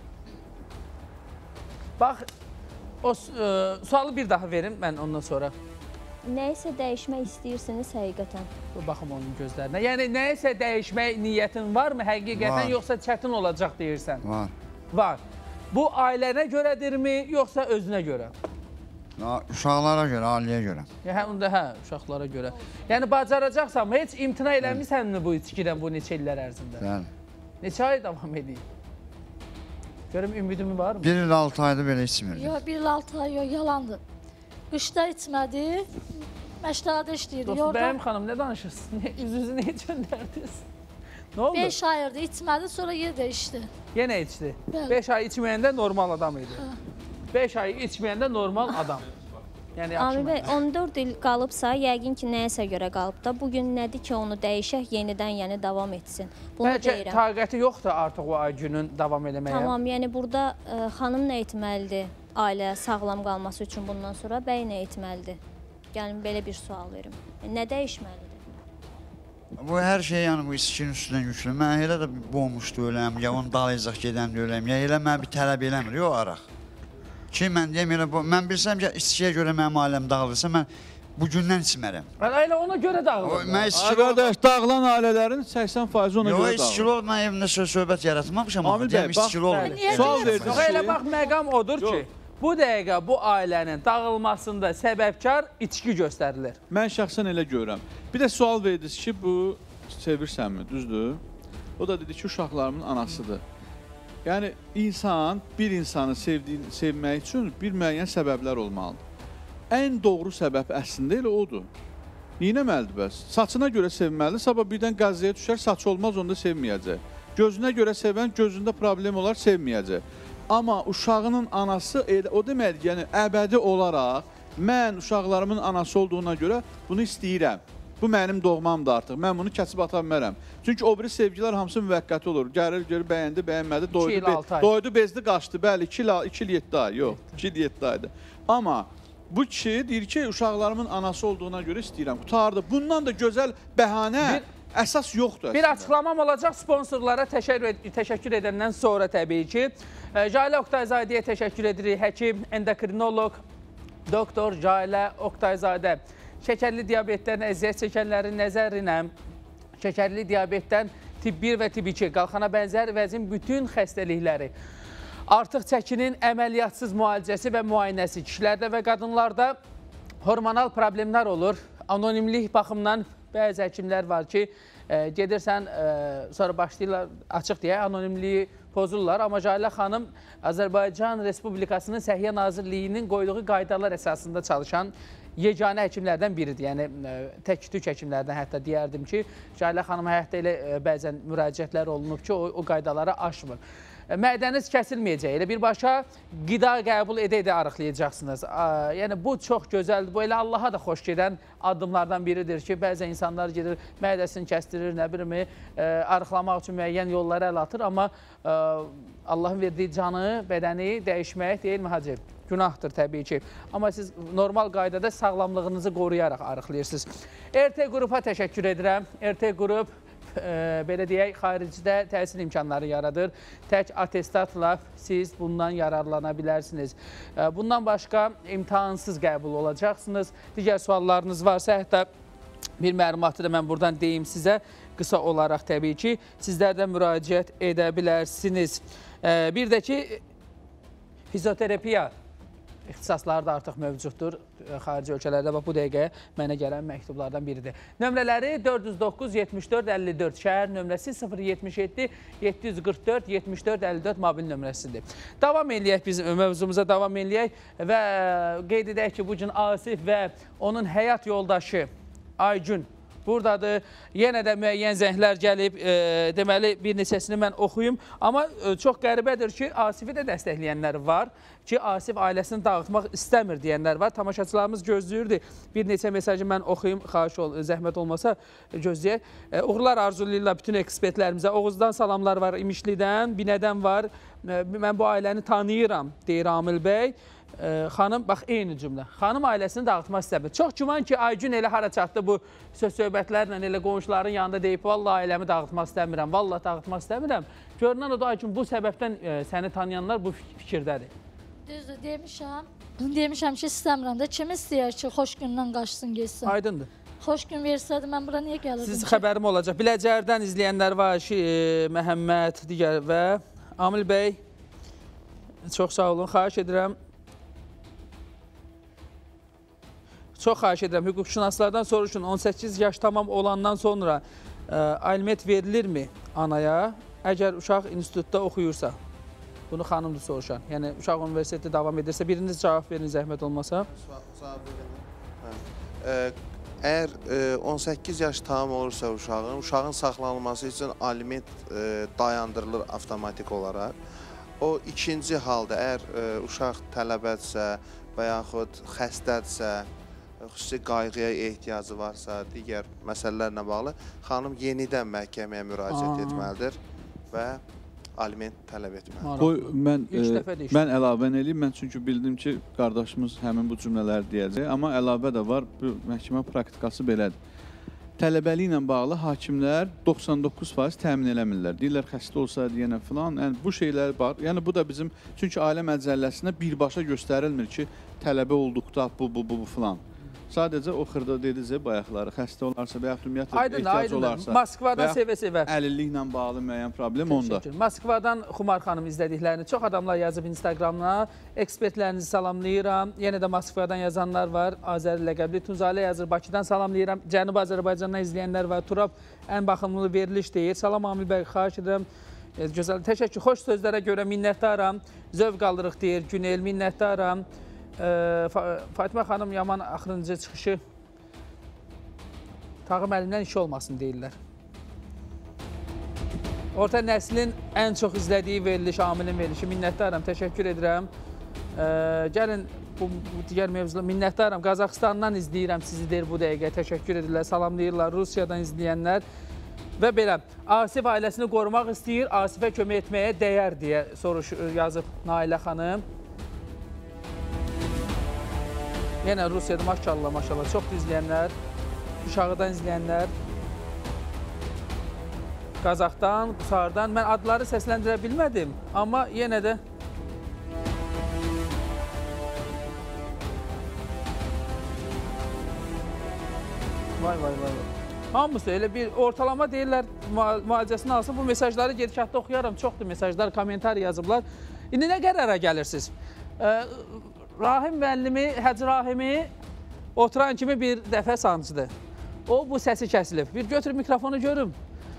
Bax, o e, sualı bir daha verin mən ondan sonra. Nəyisə dəyişmək istəyirsiniz həqiqətən. Baxım onun gözlərinə. Yəni nəyisə dəyişmək niyyətin varmı həqiqətən, var. Yoxsa çətin olacaq deyirsən? Var. Var. Bu ailənə görədirmi, yoxsa özünə görə? Ya, uşaqlara görə, ailəyə görə. Ya, həm də hə, uşaqlara görə. Yəni bacaracaqsan, heç imtina eləmisənmi bu içkidən bu neçə illər ərzində? Bəli. Neçə ay davam edeyim? Görüm ümidimi var mı? Bir il altı ayda belə içmirdi. Yox, bir il altı ay yox, yalandır. Qışda içmədi, məştəqada işləyirdi. Dostum, bəyəm xanım, nə danışırsın? Üz-üzü niyə göndərdiniz? Nə oldu? beş ayırdı, içmədi, sonra yenə içdi. Yenə içdi? Bəli. beş ay içməyəndə normal adam idi. beş ay içməyəndə normal adam. Yəni yaxşı Amil bəy, mənada. on dörd il qalıbsa, yəqin ki, nəyəsə görə qalıb da. Bugün nədir ki, onu dəyişək, yenidən yəni davam etsin. Bunu Bəlkə deyirəm. taqəti yoxdur artıq o Aygünün davam eləməyə. Tamam, yəni burada ə, xanım nə etməlidir ailə sağlam qalması üçün bundan sonra? Bəy nə etməlidir? Gəlin belə bir sual verim. Nə dəyişməlidir? Bu hər şey yəni bu içkinin üstünə yüklü. Mən elə də boğmuş deyiləm, ya onu dalayacaq gedən deyiləm, ya elə mənə bir tələb eləmir, yox araq. Ki, mən deyəm elə, mən bilsəm ki, içkiyə görə mənim ailəm dağılırsa, mən bugündən içmərəm. Elə ona görə dağılır. Mən içkili Qardaş, dağılan ailələrin səksən faizi ona görə yox, dağılır. içkili olub, mən evimdə söz söhbət yaratmamışam. Amil bəy, bax, sual verdiniz Yox, elə ki... bax, məqam odur ki, bu dəqiqə bu ailənin dağılmasında səbəbkar içki göstərilir. Mən şəxsən elə görürəm. Bir də sual verdiniz ki, bu sevirsənmi, düzdür? O da dedi ki, uşaqlarımın anasıdır. Yəni, insan bir insanı sevdiyin, sevmək üçün bir müəyyən səbəblər olmalıdır. Ən doğru səbəb əslində elə odur. Neynəməlidir bəs? Saçına görə sevməlidir, sabah birdən qəziyyəyə düşər, saç olmaz, onu da sevməyəcək. Gözünə görə sevən, gözündə problem olar, sevməyəcək. Amma uşağının anası, o deməkdir, yəni əbədi olaraq mən uşaqlarımın anası olduğuna görə bunu istəyirəm. Bu mənim doğmamdır artıq. Mən bunu kəsib ata bilmərəm. Çünki o biri sevgilər hamısı müvəqqəti olur. Gəlir, görür, bəyəndi, bəyənmədi, doydu, be doydu bezdi, qaçdı. Bəli, iki il yeddi ay, yox, iki il yeddi aydır. Amma bu kişi deyir ki, uşaqlarımın anası olduğuna görə istəyirəm. Qutardı. Bundan da gözəl bəhanə, bir, əsas yoxdur. Bir açıqlamam olacaq sponsorlara təşəkkür edəndən sonra təbii ki. Jailə Oqtayzadəyə təşəkkür edirik. Həkim, endokrinoloq, doktor Jailə Oqtayzadə. Şəkərli diabetdən əziyyət çəkənlərin nəzərinə şəkərli diabetdən tip bir və tip iki, qalxana bənzər vəzin bütün xəstəlikləri, artıq çəkinin əməliyyatsız müalicəsi və müayinəsi, kişilərdə və qadınlarda hormonal problemlər olur. Anonimlik baxımdan bəzi həkimlər var ki, gedirsən, sonra başlayırlar açıq deyə, anonimliyi pozurlar. Amma Jailə xanım Azərbaycan Respublikasının Səhiyyə Nazirliyinin qoyduğu qaydalar əsasında çalışan yeganə həkimlərdən biridir. Yəni, tək-tük həkimlərdən hətta deyərdim ki, Jailə xanıma hətta elə bəzən müraciətlər olunub ki, o, o qaydaları aşmır. Mədəniz kəsilməyəcək, elə birbaşa qida qəbul edə-edə arıqlayacaqsınız. Yəni, bu çox gözəldir, bu elə Allaha da xoş gedən addımlardan biridir ki, bəzən insanlar gedir, mədəsini kəstirir, nə bilimi, arıqlamaq üçün müəyyən yollara əl atır, amma Allahın verdiyi canı, bədəni dəyişmək deyilmi, hacı? Günahdır təbii ki. Amma siz normal qaydada sağlamlığınızı qoruyaraq arıqlayırsınız. R T qrupa təşəkkür edirəm. R T qrup, e, belə deyək, xaricdə təhsil imkanları yaradır. Tək atestatla siz bundan yararlana bilərsiniz. E, bundan başqa imtahansız qəbul olacaqsınız. Digər suallarınız varsa, hətta bir məlumatı da mən buradan deyim sizə. Qısa olaraq təbii ki, sizlər də müraciət edə bilərsiniz. E, bir də ki, fizioterapiya ixtisasları da artıq mövcuddur xarici ölkələrdə. Bax, bu dəqiqəyə mənə gələn məktublardan biridir. Nömrələri dörd yüz doqquz yetmiş dörd əlli dörd, şəhər nömrəsi sıfır yetmiş yeddi yeddi yüz qırx dörd yetmiş dörd əlli dörd mobil nömrəsidir. Davam eləyək, biz mövzumuza davam eləyək və qeyd edək ki, bu gün Asif və onun həyat yoldaşı Aygün buradadır. Yenə də müəyyən zənglər gəlib, e, deməli bir neçəsini mən oxuyum. Amma e, çox qəribədir ki, Asifi də dəstəkləyənlər var ki, Asif ailəsini dağıtmaq istəmir deyənlər var. Tamaşaçılarımız gözləyirdi. Bir neçə mesajı mən oxuyum, xahiş ol, zəhmət olmasa gözləyək. E, uğurlar arzulayırlar bütün ekspertlərimizə. Oğuzdan salamlar var, İmişlidən, Binədən var. E, mən bu ailəni tanıyıram, deyir Amil bəy. Ee, xanım, bax, eyni cümlə. Xanım ailəsini dağıtmaq istəmir. Çox güman ki, Aygün elə hara çatdı bu söz-söhbətlərlə, elə qonşuların yanında deyib, vallahi ailəmi dağıtmaq istəmirəm, vallahi dağıtmaq istəmirəm. Görünən o da Aygün, bu səbəbdən e, səni tanıyanlar bu fikirdədir. Düzdür, demişəm. Demişəm ki, istəmirəm də. Kim istəyər ki, xoş gündən qaçsın, geçsin? Aydındır. Xoş gün versədi, mən bura niyə gəlirdim? Siz xəbərim olacaq. Biləcərdən izləyənlər var ki, e, Məhəmməd, digər və Amil bəy, çox sağ olun, xahiş edirəm. Çox xahiş edirəm, hüquqşünaslardan soruşun, on səkkiz yaş tamam olandan sonra e, aliment verilirmi anaya, əgər uşaq institutda oxuyursa? Bunu xanımdır soruşan. Yəni, uşaq universitetdə davam edirsə, biriniz cavab verin, zəhmət olmasa. Əgər e, on səkkiz yaş tamam olursa uşağın, uşağın saxlanılması üçün aliment e, dayandırılır avtomatik olaraq. o ikinci halda əgər ə, uşaq tələbədirsə və yaxud xəstədirsə, xüsusi qayğıya ehtiyacı varsa, digər məsələlərlə bağlı xanım yenidən məhkəməyə müraciət etməlidir və aliment tələb etməlidir. Qoy, mən, İlk e, dəfə deyişdim. mən əlavə eləyim. Mən çünki bildim ki, qardaşımız həmin bu cümlələri deyəcək. Amma əlavə də var, bu məhkəmə praktikası belədir. Tələbəliklə bağlı hakimlər doxsan doqquz faiz təmin eləmirlər. Deyirlər, xəstə olsa deyənə filan. Yəni, bu şeylər var. Yəni, bu da bizim, çünki ailə məcəlləsində birbaşa göstərilmir ki, tələbə olduqda bu, bu, bu, bu filan. Sadəcə o xırda dedizə bayaqları, xəstə olarsa və yaxud ümumiyyətlə ehtiyac olarsa Moskvadan sevə-sevə. Əlilliklə bağlı müəyyən problem onda. Moskvadan Xumar xanım izlədiklərini çox adamlar yazıb Instagramına. Ekspertlərinizi salamlayıram. Yenə də Moskvadan yazanlar var. Azəri ləqəbli Tunzalə yazır. Bakıdan salamlayıram. Cənubi Azərbaycandan izləyənlər var. Turab ən baxımlı veriliş deyir. Salam Amil bəy, xahiş edirəm. Gözəl, təşəkkür. Xoş sözlərə görə minnətdaram. Zövq alırıq deyir Günel, minnətdaram. Fatimə xanım yaman axırıncı çıxışı Tağı müəllimdən işi olmasın deyirlər. Orta nəslin ən çox izlədiyi veriliş, Amilin verilişi. Minnətdaram, təşəkkür edirəm. Gəlin bu digər mövzular. Minnətdaram, Qazaxıstandan izləyirəm sizi deyir bu dəqiqə. Təşəkkür edirlər, salamlayırlar. Rusiyadan izləyənlər. Və belə, Asif ailəsini qorumaq istəyir, Asifə kömək etməyə dəyər deyə soruş yazıb Nailə xanım. Yenə Rusiyada maşallah, maşallah çox izləyənlər, Uşağıdan izləyənlər, Qazaxdan, Qusardan. Mən adları səsləndirə bilmədim, amma yenə də Vay, vay, vay. Hamısı elə bir ortalama deyirlər, müalicəsini alsın. Bu mesajları gedişatda oxuyaram, çoxdur mesajlar, komentar yazıblar. İndi nə qərara gəlirsiniz? Rahim müəllimi, Həcc Rahimi oturan kimi bir dəfə sancdı. O, bu səsi kəsilib. Bir götürüb mikrofonu görüm.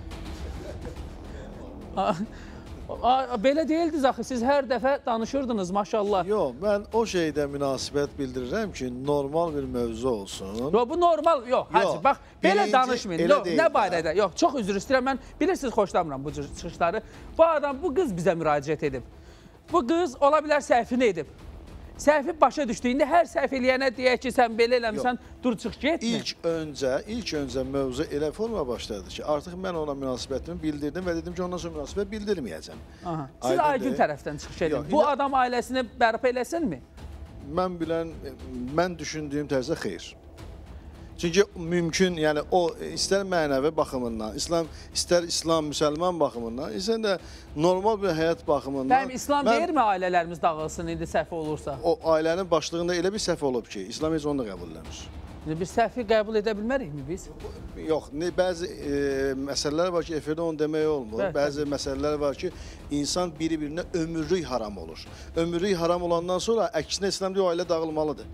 Belə deyildiniz axı, siz hər dəfə danışırdınız, maşallah. Yox, mən o şeydə münasibət bildirirəm ki, normal bir mövzu olsun. Yox, bu normal, yox, Hacı, bax, belə danışmayın. Nə barədə? Yox, çox üzr istəyirəm, mən bilirsiniz, xoşlamıram bu çıxışları. Bu adam, bu qız bizə müraciət edib. Bu qız, ola bilər, səhvini edib. Səhvi başa düşdüyündə hər səhv eləyənə deyək ki, sən belə eləmişsən, dur çıx getmə. İlk öncə, ilk öncə mövzu elə forma başladı ki, artıq mən ona münasibətimi bildirdim və dedim ki, ondan sonra münasibət bildirməyəcəm. Siz Aygün tərəfdən çıxış edin. Bu adam ailəsini bərpa eləsinmi? Mən bilən, mən düşündüyüm tərzdə xeyr. Çünki mümkün, yəni o istər mənəvi baxımından, İslam istər İslam müsəlman baxımından, istər də normal bir həyat baxımından. Bəyəm, İslam deyir mi ailələrimiz dağılsın indi səhv olursa? O ailənin başlığında elə bir səhv olub ki, İslam heç onu da qəbul eləmir. Bir səhvi qəbul edə bilmərikmi biz? Yox, bəzi məsələlər var ki, efirdə onu demək olmur. Bəzi məsələlər var ki, insan biri-birinə ömürlük haram olur. Ömürlük haram olandan sonra əksinə İslam deyir, o ailə dağılmalıdır.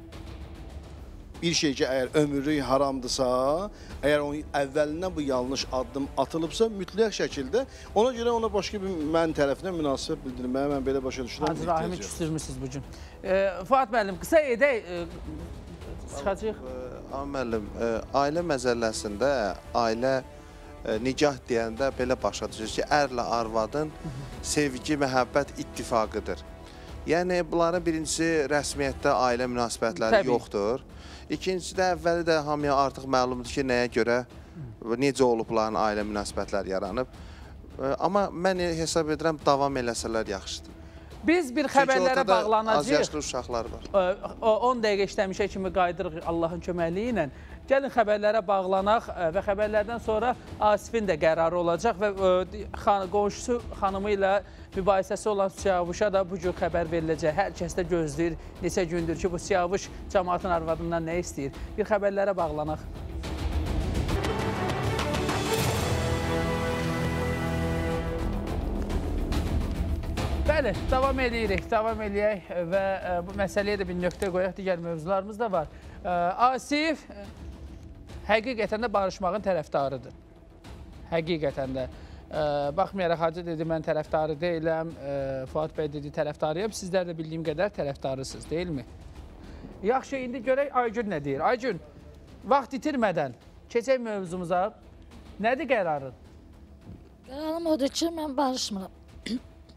Bir şey ki, əgər ömürlük haramdırsa, əgər onun əvvəlindən bu yanlış addım atılıbsa, mütləq şəkildə, ona görə ona başqa bir mən tərəfindən münasibət bildirməyə mən belə başa düşürəm. Hacı Rahimi küstürmüsünüz bu gün. Fuad müəllim, qısa edək, çıxacaq. Müəllim, ailə məzəlləsində, ailə nikah deyəndə belə başa düşür ki, ərlə arvadın sevgi, məhəbbət ittifaqıdır. Yəni, bunların birincisi rəsmiyyətdə ailə münasibətləri yoxdur. İkincisi də əvvəli də hamıya artıq məlumdur ki, nəyə görə, necə olub bunların ailə münasibətləri yaranıb. Amma mən hesab edirəm, davam eləsələr yaxşıdır. Biz bir xəbərlərə bağlanacaq. Az yaşlı uşaqlar var. on dəqiqə işləmişə kimi qayıdırıq Allahın köməkliyi ilə. Gəlin xəbərlərə bağlanaq və xəbərlərdən sonra Asifin də qərarı olacaq və qonşusu xanımı ilə mübahisəsi olan Siyavuşa da bu cür xəbər veriləcək. Hər kəs də gözləyir, neçə gündür ki, bu Siyavuş cəmaatın arvadından nə istəyir? Bir xəbərlərə bağlanaq. Bəli, davam edirik, davam edək və bu məsələyə də bir nöqtə qoyaq, digər mövzularımız da var. Asif həqiqətən də barışmağın tərəfdarıdır. Həqiqətən də. Baxmayaraq, Hacı dedi, mən tərəfdarı deyiləm, Fuad bəy dedi, tərəfdarıyam. Sizlər də bildiyim qədər tərəfdarısınız, deyilmi? Yaxşı, indi görək Aygün nə deyir. Aygün, vaxt itirmədən keçək mövzumuza. Nədir qərarın? Qərarım odur ki, mən barışmıram.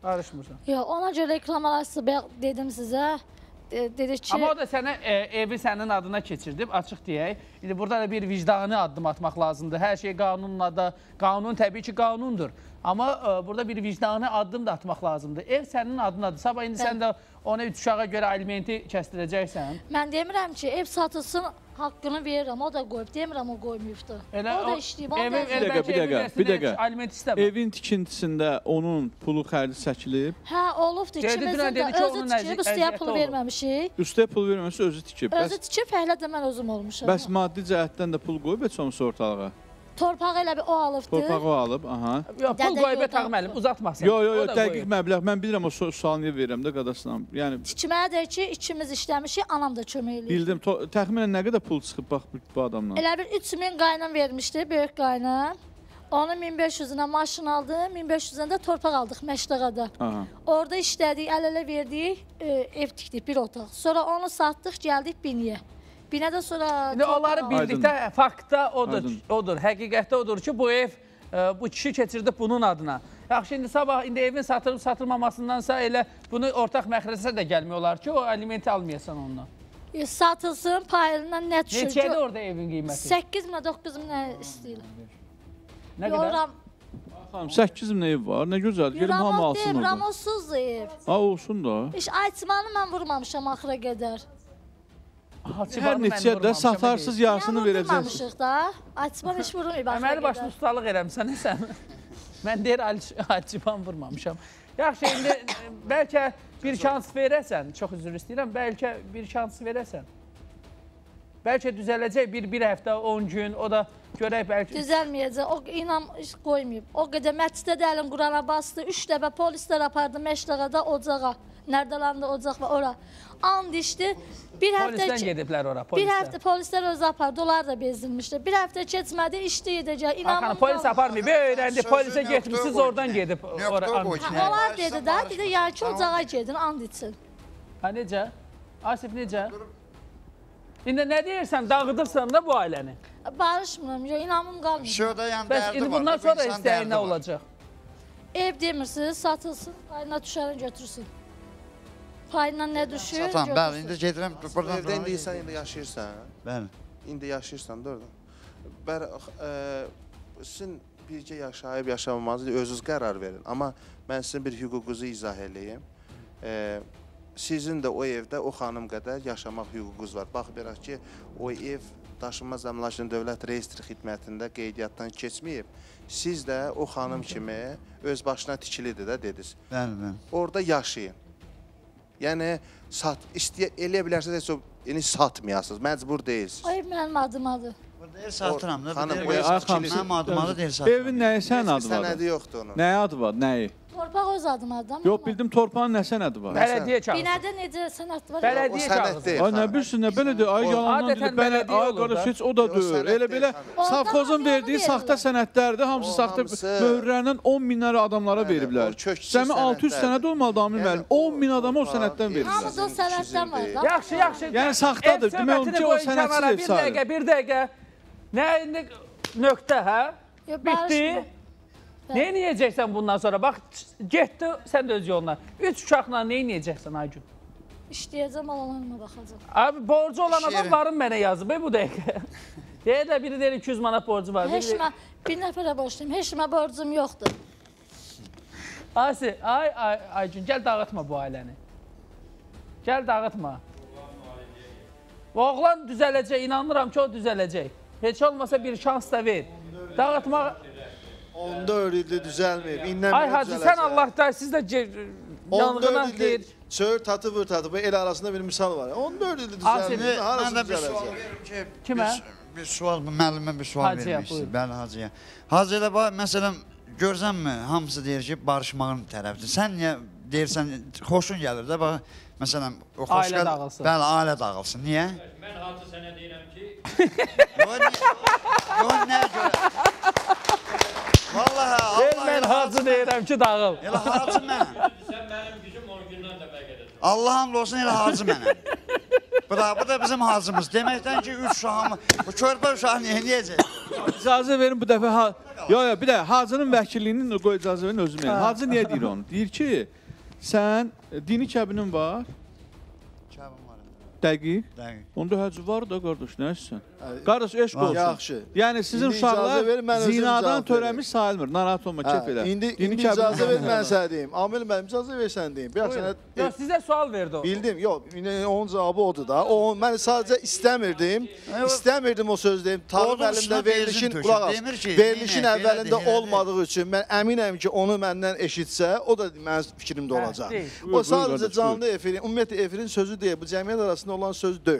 Qarışmırsan. Yox, ona görə reklam arası dedim sizə. De, dedik ki... Amma o da sənə e, evi sənin adına keçirdib, açıq deyək. İndi burada da bir vicdani addım atmaq lazımdır. Hər şey qanunla da, qanun təbii ki qanundur. Amma e, burada bir vicdani addım da atmaq lazımdır. Ev sənin adınadır. Sabah indi sən də ona üç uşağa görə alimenti kəsdirəcəksən. Mən demirəm ki, ev satılsın, haqqını verirəm, o da qoyub. Demirəm, o qoymayıbdır. Elə, o da işləyib, o da Bir dəqiqə, bir dəqiqə, bir dəqiqə. Evin tikintisində onun pulu xərci çəkilib. Hə, olubdur. İkimizin də özü tikib, üstəyə pul verməmişik. Üstəyə pul verməmişik, özü tikib. Özü tikib, fəhlə də mən özüm olmuşam. Bəs maddi cəhətdən də pul qoyub heç olmasa ortalığa? Torpağı elə bir o alıbdır. Torpağı o alıb, aha. Yox, pul qoyub etaq müəllim, uzatmasın. Yox, yox, yox, dəqiq məbləğ. Mən bilirəm o sualı niyə verirəm də qadasına. Yəni tikmədir ki, ikimiz işləmişik, anam da kömək eləyir. Bildim. Təxminən nə qədər pul çıxıb bax bu adamdan? Elə bir üç min qaynam vermişdi, böyük qaynam. Onun min beş yüzünə maşın aldım, min beş yüzünə də torpaq aldıq Məşdəqada. Orada işlədik, əl-ələ verdik, ev tikdik, bir otaq. Sonra onu satdıq, gəldik Biniyə. Binədə sonra... İndi onları bildikdə, faktda odur, odur, həqiqətdə odur ki, bu ev, bu kişi keçirdib bunun adına. Yaxşı, indi sabah, indi evin satılıb satılmamasındansa elə bunu ortaq məxrəcəsə də gəlmək olar ki, o alimenti almayasan ondan. Satılsın, payından nə düşür? Neçədir orada evin qiyməti? səkkiz min, doqquz min istəyirlər. Nə qədər? Xanım, səkkiz min ev var, nə gözəl, gelin hamı alsın orada. Ramosuz ev. Ha, olsun da. İş ayçmanı mən vurmamışam axıra qədər. Hər neçədə satarsız yarısını verəcəksiniz. Vurmamışıq da. Ayçman iş vurmayıb axıra qədər. Əməli başını ustalıq eləmsən, sən. Mən deyir, ayçman vurmamışam. Yaxşı, indi bəlkə bir şans verəsən, çox üzr istəyirəm, bəlkə bir şans verəsən. Bəlkə düzələcək bir, bir həftə, on gün, o da görək bəlkə... Düzəlməyəcək, o inan iş qoymayıb. O qədər mətçdə də əlin Qurana bastı, üç dəfə polislər apardı Məşdəqada ocağa. Nərdəlanda ocaq var, ora. And içdi. Polisdən gediblər ora, polislər. Bir həftə polislər özü apardı, onlar da bezilmişdi. Bir həftə keçmədi, işdi edəcək. Axana, polis aparmayıb, öyrəndi, polisə getmişsiniz, oradan gedib. Onlar dedi də, dedi, yəni ki, ocağa gedin, and için. Ha, necə? Asif, necə? İndi nə deyirsən, dağıdırsan da bu ailəni? Barışmıram, inamım qalmıyor. Şurada Bəs indi bundan sonra istəyin nə olacaq? Ev demirsiniz, satılsın, payına düşərin götürsün. Payından nə düşür, götürsün. Satan, bəli, indi gedirəm, buradan... Evdə indi sən indi yaşayırsan, bəli. İndi yaşayırsan da oradan. Bər, sizin bircə yaşayıb yaşamamanızı özünüz qərar verin. Amma mən sizin bir hüququnuzu izah eləyim. Sizin də o evdə o xanım qədər yaşamaq hüququnuz var. Baxmayaraq ki, o ev daşınmaz əmlakının dövlət reyestri xidmətində qeydiyyatdan keçməyib. Siz də o xanım kimi öz başına tikilidir də dediniz. Bəli, bəli. Orada yaşayın. Yəni, eləyə bilərsiniz, yəni satmayasınız, məcbur deyilsiniz. O ev mənim adımadır. Burada ev satıram da, mənim adımadır deyil satıram. Evin nəyi sənin adı var? Sənədi yoxdur onun. Nəyi adı var, nəyi? Torpaq öz adımadır. Yox, bildim torpağın nə sənədi var? Bələdiyyə kağızı. Binədə necə sənət var? Bələdiyyə kağızı. Ay, nə bilsin, nə belədir? Ay, yalandan deyil, ay, qardaş, heç o da deyil. Elə belə, savxozun verdiyi saxta sənədlərdir, hamısı saxta möhürlərlə on minlərə adamlara veriblər. Səmin altı yüz sənəd olmalı, Amil müəllim. on min adama o sənəddən veriblər. Hamısı o sənəddən var da. Yaxşı, yaxşı. Yəni, saxtadır. Demək olun ki, o sənədsiz ev sayılır. Bir dəqiqə, bir dəqiqə. Nə, indi nöqtə, hə? Bitdi. Nə yiyəcəksən bundan sonra? Bax, getdi, sən də öz yoluna. Üç uşaqla nə yiyəcəksən, Aygün? İşləyəcəm, alalarıma baxacaq. Abi, borcu olan adamların mənə yazıb, bu dəqiqə. Deyə də biri deyir iki yüz manat borcu var. Heç mən bir nəfərə borçluyum, heç mən borcum yoxdur. Asi, ay, ay, Aygün, gəl dağıtma bu ailəni. Gəl dağıtma. Oğlan düzələcək, inanıram ki, o düzələcək. Heç olmasa bir şans da ver. Dağıtma... on dörd ildir düzəlməyib. Ay hacı, sən Allah da, siz də yanğına deyir. Çör tatı vır tatı, bu el arasında bir misal var. on dörd ildir düzəlməyib, harası düzələcək? Kimə? Bir sual, müəllimə bir sual vermək istəyir. Bəli, hacıya. Hacı ilə bax, məsələn, görsənmi, hamısı deyir ki, barışmağın tərəfidir. Sən niyə deyirsən, xoşun gəlir də, bax, məsələn, ailə dağılsın. Bəli, ailə dağılsın. Niyə? Mən hacı sənə deyirəm ki... Yox, nəyə görə? Vallahi, Allah mən hacı deyirəm ki, dağıl. Elə hacı mən. Sən mənim gücüm on gündən də bəq edəcək. Allah'ın olsun elə hacı mənəm. Bu da, bu da bizim hacımız. Deməkdən ki, üç uşağımı, bu körpə uşağı niyə yiyəcək? İcazə verin bu dəfə ha yo yo bir də Hacının vəkilliyini qoy icazə verin özüm verin. Hacı niyə deyir onu? Deyir ki, sən dini kəbinin var. Kəbin var. Dəqiq. Dəqiq. Onda həcc var da qardaş, nə etsən? Qardaş eşq olsun. Yaxşı. Yəni sizin İndi icazə uşaqlar verin, mən özüm zinadan cavab törəmiş sayılmır. Narahat olma, kef elə. İndi, Dini indi kəbin- icazə ver, mən sənə deyim. Amil mənim icazə versən deyim. Bir sənə Yox, sizə sual verdi o. bildim. Yox, yine onun cavabı odur da. O mən sadəcə istəmirdim. İstəmirdim o söz deyim. Tarım Odun əlimdə üstünə verilişin benzin qulaq as. töküb, demir ki, Verilişin neynə, belə əvvəlində deyir, olmadığı üçün mən əminəm ki, onu məndən eşitsə, o da mənim fikrimdə Hə, olacaq. deyil. O Buyur, sadəcə buyur, canlı efirin, ümumiyyətlə efirin sözü deyil. Bu cəmiyyət arasında olan söz deyil.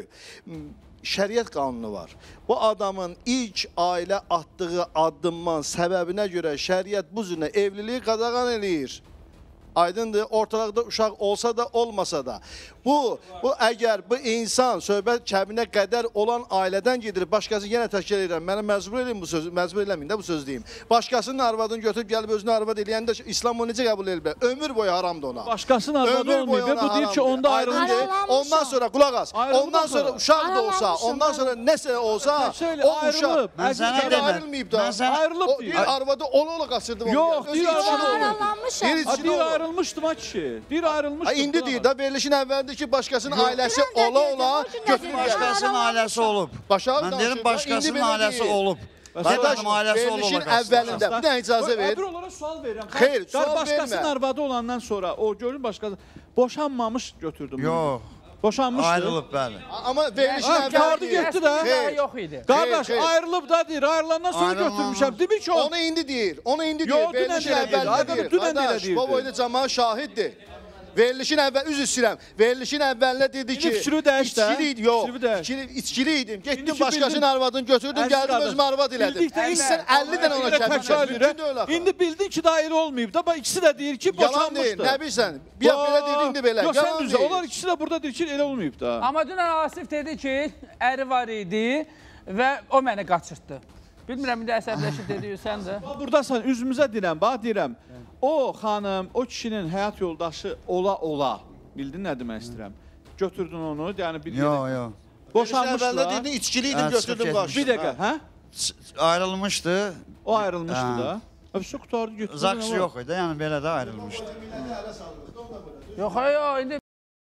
Şəriət qanunu var. Bu adamın ilk ailə atdığı addımman səbəbinə görə şəriət bu cürlə evliliyi qadağan eləyir. Aydındır, ortalıqda uşaq olsa da, olmasa da. Bu, bu əgər bu insan söhbət kəbinə qədər olan ailədən gedir, başqası yenə təkrar edirəm, mənə məcbur eləyin bu sözü, məcbur eləməyin də bu söz deyim. Başqasının arvadını götürüb gəlib özünü arvad eləyəndə İslam onu necə qəbul edir? Ömür boyu haramdır ona. Başqasının arvadı Ömür boyu olmayıb. ona Bu deyir ki, haramdır. onda Aydındır. ayrılmış. Ondan sonra qulaq as. Ayrılmış Ondan sonra sonra. uşaq da olsa, Ayrılmışım, ondan sonra nəsə olsa, Söyle, o uşaq ayrılıb. Mən sənə Hələ deməm. ayrılmayıb da. Mən sənə- Ayrılıb O deyir. deyir arvadı ola-ola qaçırdı onu. Yox, Özü deyir içində arvadı olur. Ayrılmışam. Deyir Ha, içində deyir olur. ayrılmışdım ha kişi. Deyir ayrılmışdım. Ha, indi deyir da verilişin əvvəldir ki, başqasının ailəsi ola-ola götürür gəlir. Başqasının ailəsi olub. Başa Mən danışır deyirəm da, başqasının indi belə ailəsi deyil. olub. Qardaş, Başqasının ailəsi olub. verilişin əvvəlində bir dənə icazə ver. Öbür olaraq sual verirəm. Xeyr, Qar- sual Başqasının vermə. arvadı olandan sonra o görün başqası boşanmamış götürdüm. bunu. Yox. Boşanmışdı. Ayrılıb bəli. Amma verilişin Ha, kardı əvvəldir. getdi də. Xeyr. Yox idi. Qardaş Xeyr, xeyr. ayrılıb da deyir. Ayrılandan sonra Ayrılmamış. götürmüşəm. Demir ki o. Onu indi deyir. Onu indi Yo, deyir. dünən Verilişin də elə deyirdi. əvvəlində Arkadaş, deyir. dünən də elə Qardaş, deyirdi. bu boyda cəmaət şahiddir. Verilişin əvvəl üzr istəyirəm. Verilişin əvvəlində dedi ki, İndi fikrimi dəyiş də. içkili idi, yox. Fikrimi dəyiş. İçkili, içkili idim. Getdim İndiki başqasının bildin. arvadını götürdüm, Əziz gəldim qardaş, özümə arvad elədim. bildik də Sən indi- əlli dənə ona Yenə kəbin təkrar Mümkün edirəm. deyil axı. İndi bildin ki, da elə olmayıb da. Bax ikisi də deyir ki, Yalan deyil. boşanmışdı. Nə bilirsən? Bir ya belə deyir, indi belə. Yox, sən Yalan düzə. deyil. Onlar ikisi də burada deyir ki, elə olmayıb da. Amma dünən Asif dedi ki, əri var idi və o məni qaçırtdı. Bilmirəm, indi əsəbləşib dediyorsən də. Bax, buradasan, üzümüzə deyirəm, bax deyirəm. O xanım, o kişinin həyat yoldaşı ola-ola. Bildin nə demək istəyirəm? Götürdün onu, yəni bir Yox, yox. Əvvəldə boşanmışlar. dedin, içkili idim, Hə, götürdüm çıxıb qaçdım. Bir dəqiqə, hə? Ayrılmışdı. O ayrılmışdı Hə. da. Öpsü qutardı götürdü. Zaks yox idi, yəni belə də ayrılmışdı. Yox, yox, indi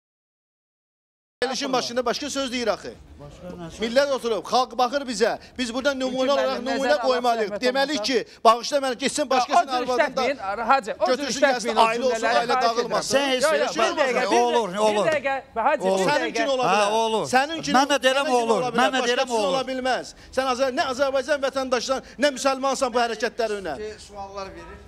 Verilişin başında başqa söz deyir axı. Millət oturub, xalq baxır bizə. Biz burada nümunə olaraq müəllim, nümunə nəzər qoymalıyıq. Allah Deməliyik rəhmət ki, bağışla məni, geçsin o başqasının cür arvadını da işlətməyin, Hacı, o cür götürsün, işlətməyin gəlsin, o ailə olsun, cümlələri, ailə xahiş dağılmasın. edirəm. Sən heç Yox, bir yox, şey bir dəqiqə, olmaz. bir Olur, dəqiqə, olur. Bir dəqiqə, Hacı, bir Olur. dəqiqə. Səninkin ola Ha, bilər. olur. Səninkin Mən də deyirəm, səninkin olur. ola bilər, Mən də deyirəm, başqasının olur. ola bilməz. Sən Azər, nə Azərbaycan vətəndaşsan, nə müsəlmansan bu hərəkətlər önə. Suallar verir.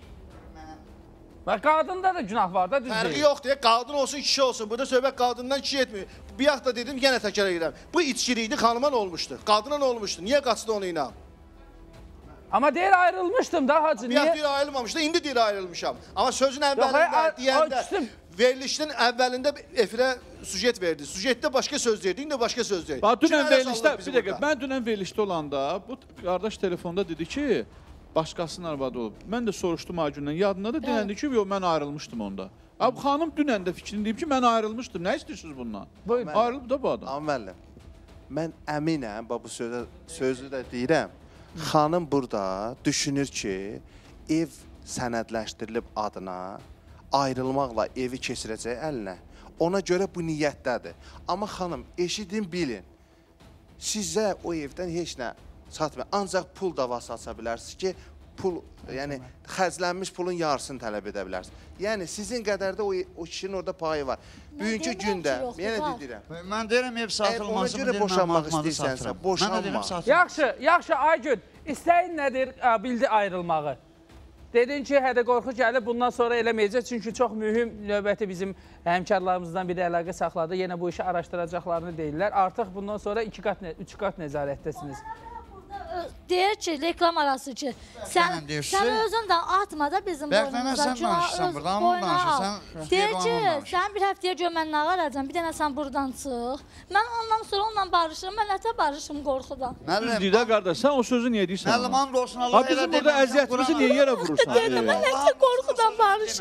Bax, qadında da günah var da, düz Fərqi deyil. yoxdur, qadın olsun, kişi olsun. Burada söhbət qadından kişi etmir. Bir yaxda dedim, yenə təkrar edirəm. Bu içkili idi, xanıma nə olmuşdu? Qadına nə olmuşdu? Niyə qaçdı onu ilə? Amma deyir ayrılmışdım da, Hacı, Bir yaxda niyə? deyir ayrılmamışdı, indi deyir ayrılmışam. Amma sözün Yox, əvvəlində ay- o deyəndə, ikisi- verilişin əvvəlində efirə sujet verdi. Sujetdə başqa söz verdi, indi başqa söz verdi. Bax, dünən Kimə verilişdə, əsas bir olur dəqiqə, bizim mən dünən verilişdə olanda, bu qardaş telefonda dedi ki, başqasının arvadı olub. Mən də soruşdum ha gündən, yadında da denəndi ki, yox, mən ayrılmışdım onda. Abi xanım dünən də fikrini deyib ki, mən ayrılmışdım. Nə istəyirsiniz bundan? Buyurun. Ayrılıb da bu adam. Amma müəllim, mən əminəm, bax bu sözü, sözü də deyirəm. Xanım burada düşünür ki, ev sənədləşdirilib adına ayrılmaqla evi keçirəcək əlinə. Ona görə bu niyyətdədir. Amma xanım, eşidin, bilin. Sizə o evdən heç nə çatmır. Ancaq pul davası aça bilərsiniz ki, pul, yəni xərclənmiş pulun yarısını tələb edə bilərsiniz. Yəni sizin qədər də o, o kişinin orada payı var. Bugünkü demirəm ki, gündə, yoxdur, yenə var. deyirəm. Mən deyirəm ev satılması. ona görə boşanmaq istəyirsənsə, boşanma. Mən də deyirəm satılması. Yaxşı, yaxşı, Aygün, istəyin nədir? Ə, bildi ayrılmağı. Dedin ki, hədə qorxu gəlib, bundan sonra eləməyəcək. Çünki çox mühüm növbəti bizim həmkarlarımızdan biri əlaqə saxladı. Yenə bu işi araşdıracaqlarını deyirlər. Artıq bundan sonra iki qat, üç qat nəzarətdəsiniz. Deyir ki, reklam arası ki, sən, Mənəm deyirsən. sən özün də atma da bizim Bəlkə boynumuza. mən sən Günah danışırsan öz burada, amma boynuna danışırsan, al. sən Deyir Stefan ki, danışır. sən bir həftəyə gör mən nə arayacam, bir dənə sən buradan çıx. Mən ondan sonra onunla barışırım, mən nətə barışım qorxudan. Düz deyir də qardaş, sən o sözü niyə deyirsən? Müəllim and olsun Allah Ha bizim burada əziyyətimizi niyə yerə vurursan? Dedim, mən nətə qorxudan barışım.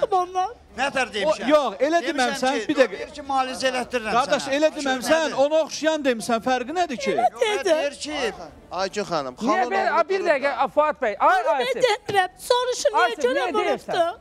danışmışam ondan. Nətər demişəm? Yox, elə deməmsən, bir dəqiqə. Deyir ki, müalicə elətdirirəm sənə. Qardaş, elə deməmsən, ona oxşayan demişsən, fərqi nədir ki? Deyir ki, Aygün xanım, Niyə xalın bir, oğlu bir durur da. dəqiqə Fuat bəy, ay Mən Asif. demirəm, soruşun niyə Asif, görə niyə vurubdu? deyirsən?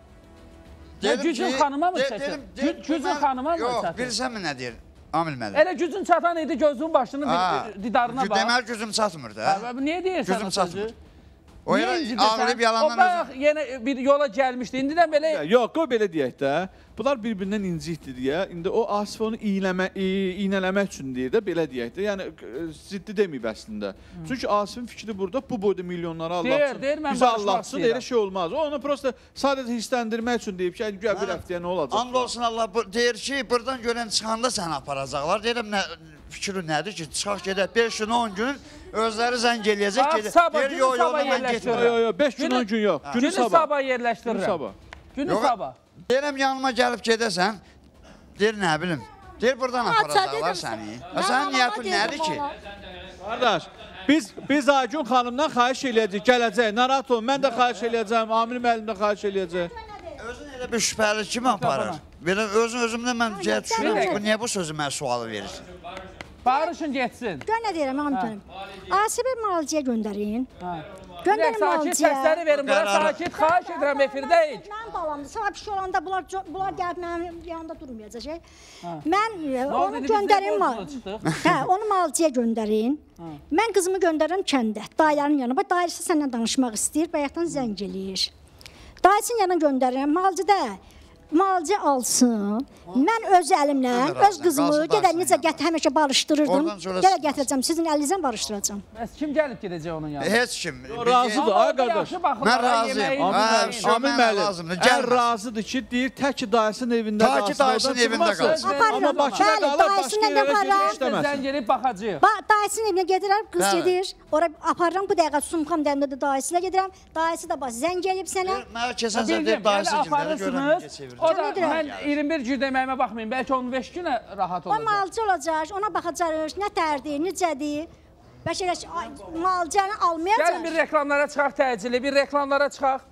Ya Dedim gücün ki, xanıma mı de- çatır? dedim- Gü- dedim ki, Gücün mən- xanıma mı Yox, çatır? bilirsənmi nə deyir? Amil müəllim. Elə gücün çatan idi, gözünün başının Ha, di- didarına bax. Deməli gücüm çatmır da. Ha, Niyə deyirsən Gücüm o çatmır. sözü? O Niyə elə incidirsən? ağlayıb yalandan O bax, yenə bir yola gəlmişdi. İndidən belə Yox, qoy belə deyək də. Bunlar bir-birindən incikdir deyə. İndi o Asif onu iynələmə, iynələmək üçün deyir də, belə deyək də. Yəni ciddi deməyib əslində. Çünki Asifin fikri burada bu boyda milyonları Deyir, Allahsın. deyir, mən Bizə barışmaq Allahsın, istəyirəm. elə şey olmaz. O onu prosta sadəcə hissləndirmək üçün deyib ki, güya bir həftəyə nə olacaq? And olsun Allah bu, deyir ki, buradan görən çıxanda səni aparacaqlar. Deyirəm nə fikri nədir ki, çıxaq gedək beş gün on gün özləri zəng eləyəcək Bax, ki, sabah, deyir günü yo yo sabah mən yerləşdirirəm. getmirəm. Yox, yox, beş gün Günü- on gün yox. Günü günü sabah. sabah Günü yerləşdirirəm. sabah. Günü Yox, sabah. Deyirəm yanıma gəlib gedəsən, deyir nə bilim. Deyir buradan aparacaqlar səni. Ha, sənin niyyətin nədir ki? Qardaş, biz biz Aygün xanımdan xahiş eləyəcəyik, gələcək. Narahat olun, mən də xahiş eləyəcəm, Amil müəllim də xahiş eləyəcək. Özün elə bir şübhəli kimi aparır. Belə özün özümdən mən cəhət düşünürəm ki, bu niyə bu sözü mənə sualı verirsin? Barışın getsin. Gör nə deyirəm, Amil müəllim. Asibi müalicəyə göndərin. Bir Göndərin dəqiqə, sakit müalicəyə. səsləri verin. Bura sakit, xahiş edirəm efirdəyik. Mən balamdır. Sonra bir şey olanda bunlar bunlar gəlib mənim yanımda durmayacaq. Mən e, oldu, onu indi biz göndərim. nə ma- borcla çıxdıq? Hə, onu müalicəyə göndərin. Mən qızımı göndərirəm kəndə, dayıların yanına. Bax, dayısı səndən danışmaq istəyir, bayaqdan zəng eləyir. Dayısının yanına göndərirəm. Müalicədə müalicə alsın. Mən öz əlimlə, Mən də öz razıyam, qızımı qalsın gedər dayısının necə gət həmişə barışdırırdım. Oradan sonra Gələ gətirəcəm, sizin əlinizdən barışdıracağam. Bəs kim gəlib gedəcək onun yanına? Heç kim. Razıdır, ay qardaş. Mən razıyam. Amil Hə, Amil mənə müəllim, lazımdır, ər gəlməsin. razıdır ki, deyir tək ki dayısının evində Ta ki dayısının oradan evində çıxmasın. qalsın. Aparıram. Amma Bakıda Bəli, qalır, dayısının başqa yerə evində gedir aparıram. işləməsin. Zəng eləyib baxacağıq. Bax, dayısının evinə gedirəm, qız Bəli. gedir. Ora aparıram, bu dəqiqə sumkam dəndə dayısı ilə gedirəm. Dayısı da bax zəng eləyib sənə. Mənə keçən səfər Bildim, dayısı yəni kimləri görəm, aparırsınız. geçevirdim. O da Nedir o? mən iyirmi bir cür deməyimə baxmayın. Bəlkə on beş günə rahat O olacaq. malcı olacaq, ona baxacağıq, nə tərdir, necədir. Bəlkə elə ay, malcanı almayacaq. Gəlin bir reklamlara çıxaq təcili, bir reklamlara çıxaq.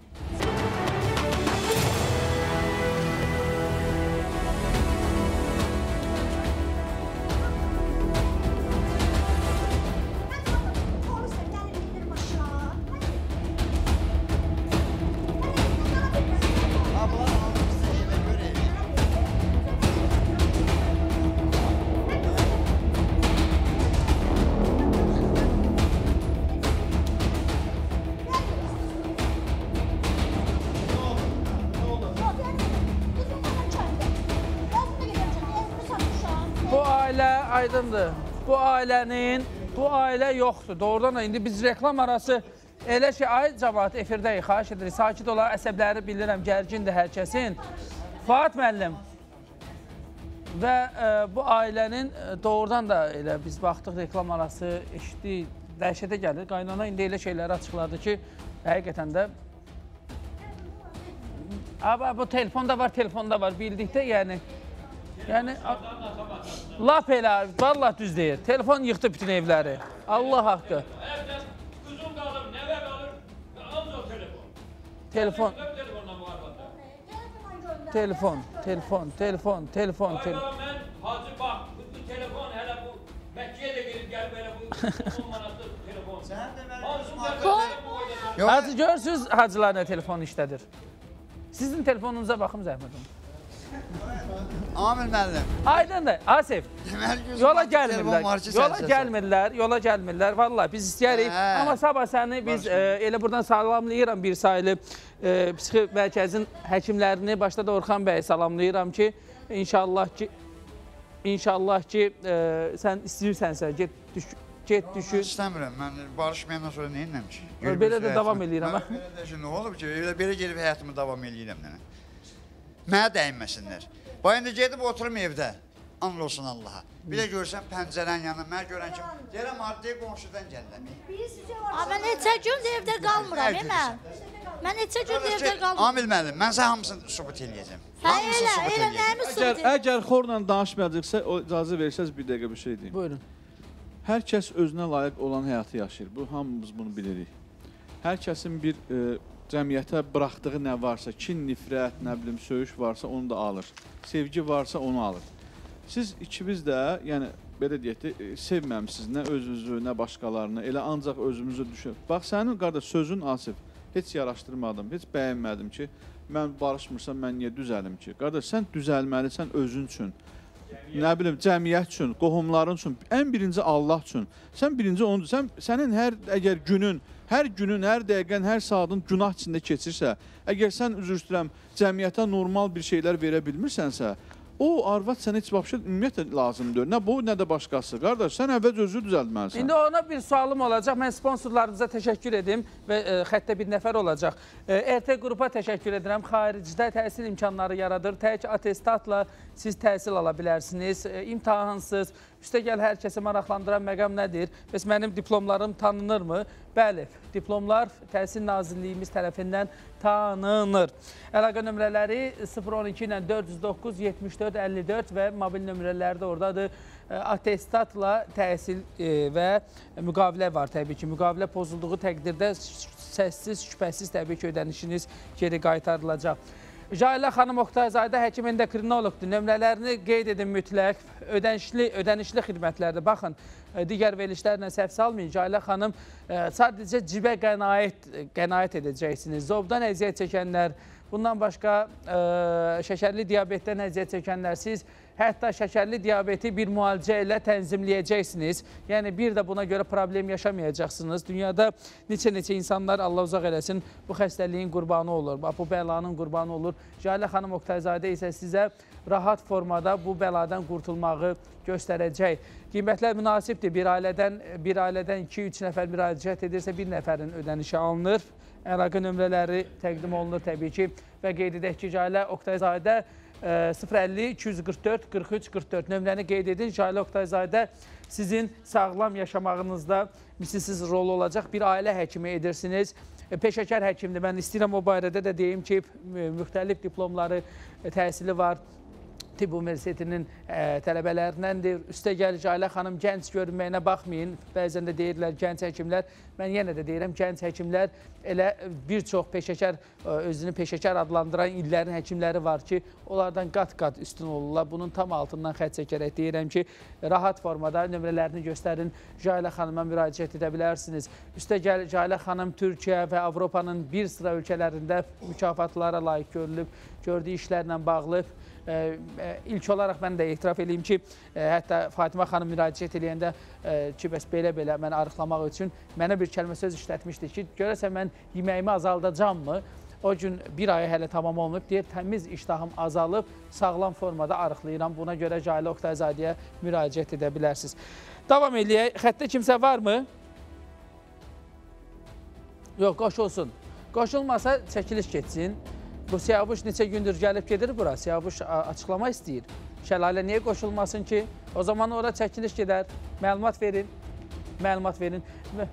Bu ailə aydındır. Bu ailənin, bu ailə yoxdur. Doğrudan da indi biz reklam arası elə şey, ay cəmaat efirdəyik, xahiş edirik. Sakit olar, əsəbləri bilirəm, gərgindir hər kəsin. Fuat müəllim və e, bu ailənin e, doğrudan da elə biz baxdıq reklam arası, eşitdik, dəhşətə gəlir. Qaynana indi elə şeyləri açıqladı ki, həqiqətən də Abi bu telefonda var, telefonda var bildikdə yəni yəni lap elə vallahi düz deyir. Telefon yıxdı bütün evləri. Allah haqqı. Kuzum qalır, nəvə qalır, aldı o telefon. Telefon, Telefonla müqaviləndə. telefon, telefon, telefon, telefon, telefon. Sonra mən hacı bax, bu telefon hələ bu Məkkəyə də gedib gəlib elə bu on manatlıq telefon. Sən deməli Hacı görürsünüz hacılar nə telefon işlədir. Sizin telefonunuza baxım zəhmət olun. Amil müəllim. Aydındır, Asif. Deməli gözüm Yola açıq telefon var gəlmirlər. ki, Yola sən gəlmirlər, yola gəlmirlər. Vallahi biz istəyirik. Hə. Amma sabah səni biz e, elə buradan salamlayıram bir sayılı e, psixi mərkəzin həkimlərini, başda da Orxan bəyi salamlayıram ki, inşallah ki inşallah ki e, sən istəyirsənsə get düş get Mən düşün. istəmirəm. Mən barışmayandan sonra nə edirəm ki? Belə də davam eləyirəm, Mən belə də ki, nə olub ki, elə belə gedib həyatımı davam eləyirəm mənə. Mənə dəyinməsinlər. Bax indi gedib oturum evdə. And olsun Allaha. Bir də görsən pəncərənin yanına mən görən kimi deyirəm adliyə qonşudan gəlirəm. Amma neçə gün evdə qalmıram e, mən. Mən neçə gün evdə qalmıram. Amil müəllim, mən sənə hamısını sübut eləyəcəm. Hə, Hamısını elə, sübut elə eləyəcəm. nəyimi Əgər, sübut əgər xorla danışmayacaqsa, o icazə versəz bir dəqiqə bir şey deyim. Buyurun. Hər kəs özünə layiq olan həyatı yaşayır. Bu hamımız bunu bilirik. Hər kəsin bir e, cəmiyyətə buraxdığı nə varsa, kin, nifrət, nə bilim, söyüş varsa onu da alır. Sevgi varsa onu alır. Siz ikiniz də, yəni belə deyək də, sevməmişsiniz nə özünüzü, nə başqalarını, elə ancaq özümüzü düşün. Bax, sənin qardaş sözün Asif, heç yaraşdırmadım, heç bəyənmədim ki, mən barışmırsam, mən niyə düzəlim ki? Qardaş, sən düzəlməlisən özün üçün, nə bilim, cəmiyyət üçün, qohumların üçün, ən birinci Allah üçün. Sən birinci onu, sən, sənin hər, əgər günün, hər günün, hər dəqiqən, hər saatın günah içində keçirsə, əgər sən üzr istəyirəm, cəmiyyətə normal bir şeylər verə bilmirsənsə, o arvad sənə heç vəbşə ümumiyyətlə lazımdır. Nə bu, nə də başqası. Qardaş, sən əvvəl özü düzəldməlisən. İndi ona bir sualım olacaq. Mən sponsorlarımıza təşəkkür edim və e, xəttə bir nəfər olacaq. E, R T qrupa təşəkkür edirəm. Xaricdə təhsil imkanları yaradır. Tək atestatla siz təhsil ala bilərsiniz. E, imtahansız. Üstəgəl hər kəsi maraqlandıran məqam nədir? Bəs mənim diplomlarım tanınırmı? Bəli, diplomlar Təhsil Nazirliyimiz tərəfindən tanınır. Əlaqə nömrələri sıfır on iki ilə dörd yüz doqquz yetmiş dörd əlli dörd və mobil nömrələri də oradadır. Atestatla təhsil və müqavilə var təbii ki. Müqavilə pozulduğu təqdirdə səssiz, şübhəsiz təbii ki, ödənişiniz geri qaytarılacaq. Jailə xanım Oqtayzadə həkim endokrinoloqdur. Nömrələrini qeyd edin mütləq. Ödənişli, ödənişli xidmətlərdir. Baxın, digər verilişlərlə səhv salmayın. Jailə xanım sadəcə cibə qənaət, qənaət edəcəksiniz. Zobdan əziyyət çəkənlər, bundan başqa ə, şəkərli diabetdən əziyyət çəkənlər, siz hətta şəkərli diabeti bir müalicə ilə tənzimləyəcəksiniz. Yəni, bir də buna görə problem yaşamayacaqsınız. Dünyada neçə-neçə insanlar, Allah uzaq eləsin, bu xəstəliyin qurbanı olur, bu bəlanın qurbanı olur. Jailə xanım Oqtayzadə isə sizə rahat formada bu bəladan qurtulmağı göstərəcək. Qiymətlər münasibdir. Bir ailədən, bir ailədən iki üç nəfər müraciət edirsə, bir nəfərin ödənişi alınır. Əlaqə nömrələri təqdim olunur təbii ki. Və qeyd edək ki, Jailə Oqtayzadə sıfır əlli iki yüz qırx dörd qırx üç qırx dörd nömrəni qeyd edin. Jailə Oqtayzadə sizin sağlam yaşamağınızda misilsiz rol olacaq. Bir ailə həkimi edirsiniz. Peşəkar həkimdir. Mən istəyirəm o barədə də deyim ki, müxtəlif diplomları, təhsili var. Tibb Universitetinin ə, tələbələrindəndir. Üstəgəl Jailə xanım gənc görünməyinə baxmayın. Bəzən də deyirlər gənc həkimlər. Mən yenə də deyirəm, gənc həkimlər elə bir çox peşəkar, özünü peşəkar adlandıran illərin həkimləri var ki, onlardan qat-qat üstün olurlar. Bunun tam altından xətt çəkərək deyirəm ki, rahat formada nömrələrini göstərin. Jailə xanıma müraciət edə bilərsiniz. Üstəgəl Jailə xanım Türkiyə və Avropanın bir sıra ölkələrində mükafatlara layiq görülüb, gördüyü işlərlə bağlı. Ə, ilk olaraq mən də etiraf edeyim ki, ə, hətta Fatimə xanım müraciət edəndə ki, bəs belə-belə mən arıqlamaq üçün mənə bir kəlmə söz işlətmişdi ki, görəsən mən yeməyimi azaldacam-mı? O gün bir ay hələ tamam olmayıb, deyir, təmiz iştahım azalıb, sağlam formada arıqlayıram. Buna görə Jailə Oqtayzadəyə müraciət edə bilərsiniz. Davam eləyək. Xəttə kimsə varmı? Yox, qoşulsun. Qoşulmasa çəkiliş geçsin. Bu Siyavuş neçə gündür gəlib gedir bura. Siyavuş açıqlama istəyir. Şəlalə niyə qoşulmasın ki? O zaman ora çəkiliş gedər. Məlumat verin. Məlumat verin.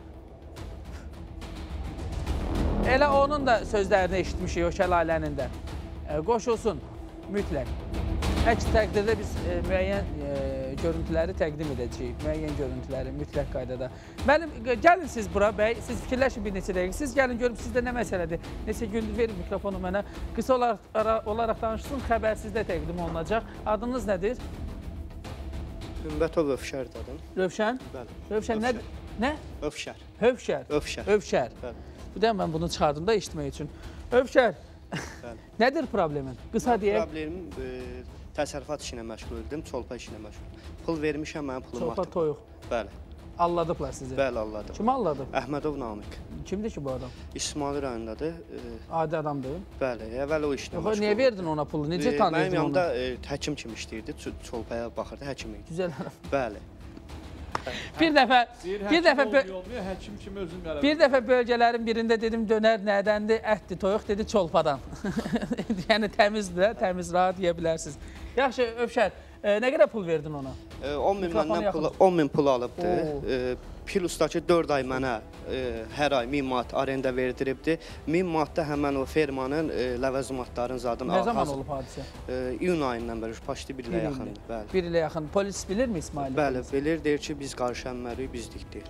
Elə onun da sözlərini eşitmişik o şəlalənin də. Qoşulsun mütləq. Əks təqdirdə biz e, müəyyən e, görüntüləri təqdim edəcəyik. Müəyyən görüntüləri mütləq qaydada. Mənim, gəlin siz bura bəy, siz fikirləşin bir neçə dəqiqə. Siz gəlin görüb sizdə nə məsələdir? Neçə gündür verin mikrofonu mənə. Qısa olaraq, olaraq danışsın, xəbər sizdə təqdim olunacaq. Adınız nədir? Ümbətov Övşərdir adım. Rövşən? Bəli. Rövşən nə? Nə? Övşər. Hövşər? Övşər. Övşər. Bəli. Bu da mən bunu çıxardım da eşitmək üçün. Övşər. Bəli. Nədir problemin? Qısa deyək. Problemim e, təsərrüfat işinə məşğul idim, çolpa işinə məşğul. Pul vermişəm, mənim pulum Çolpa atıb. toyuq. Bəli. Alladıblar sizi. Bəli, alladım. Kim alladı? Əhmədov Namiq. Kimdir ki bu adam? İsmail rayonundadır. E, Adi adamdır. Bəli, əvvəl o işlə məşğul. Niyə verdin ona pulu? Necə tanıyırdın onu? Mənim yanımda e, həkim kimi işləyirdi, çolpaya baxırdı, həkim idi. Güzel adam. Bəli. Bir dəfə, bir dəfə həkim kimi özün qərar. Bir dəfə bölgələrin birində dedim dönər nədəndir? Ətdir, toyuq dedi çolpadan. Yəni təmizdir, təmiz rahat yeyə bilərsiniz. Yaxşı, Övşər, e, nə qədər pul verdin ona? E, on min məndən pul, on min pul alıbdı. E, Pilusdakı dörd ay mənə e, hər ay min manat arenda verdiribdi. min manatda həmən o fermanın e, ləvəzimatların zadını... Nə zaman olub hadisə? E, iyun ayından bəri, paşti bir ilə yaxındır. Bəli. Bir ilə yaxın. Polis bilirmi İsmail? Bəli, bilir, deyir ki, biz qarşı əmmərik, bizdik deyir.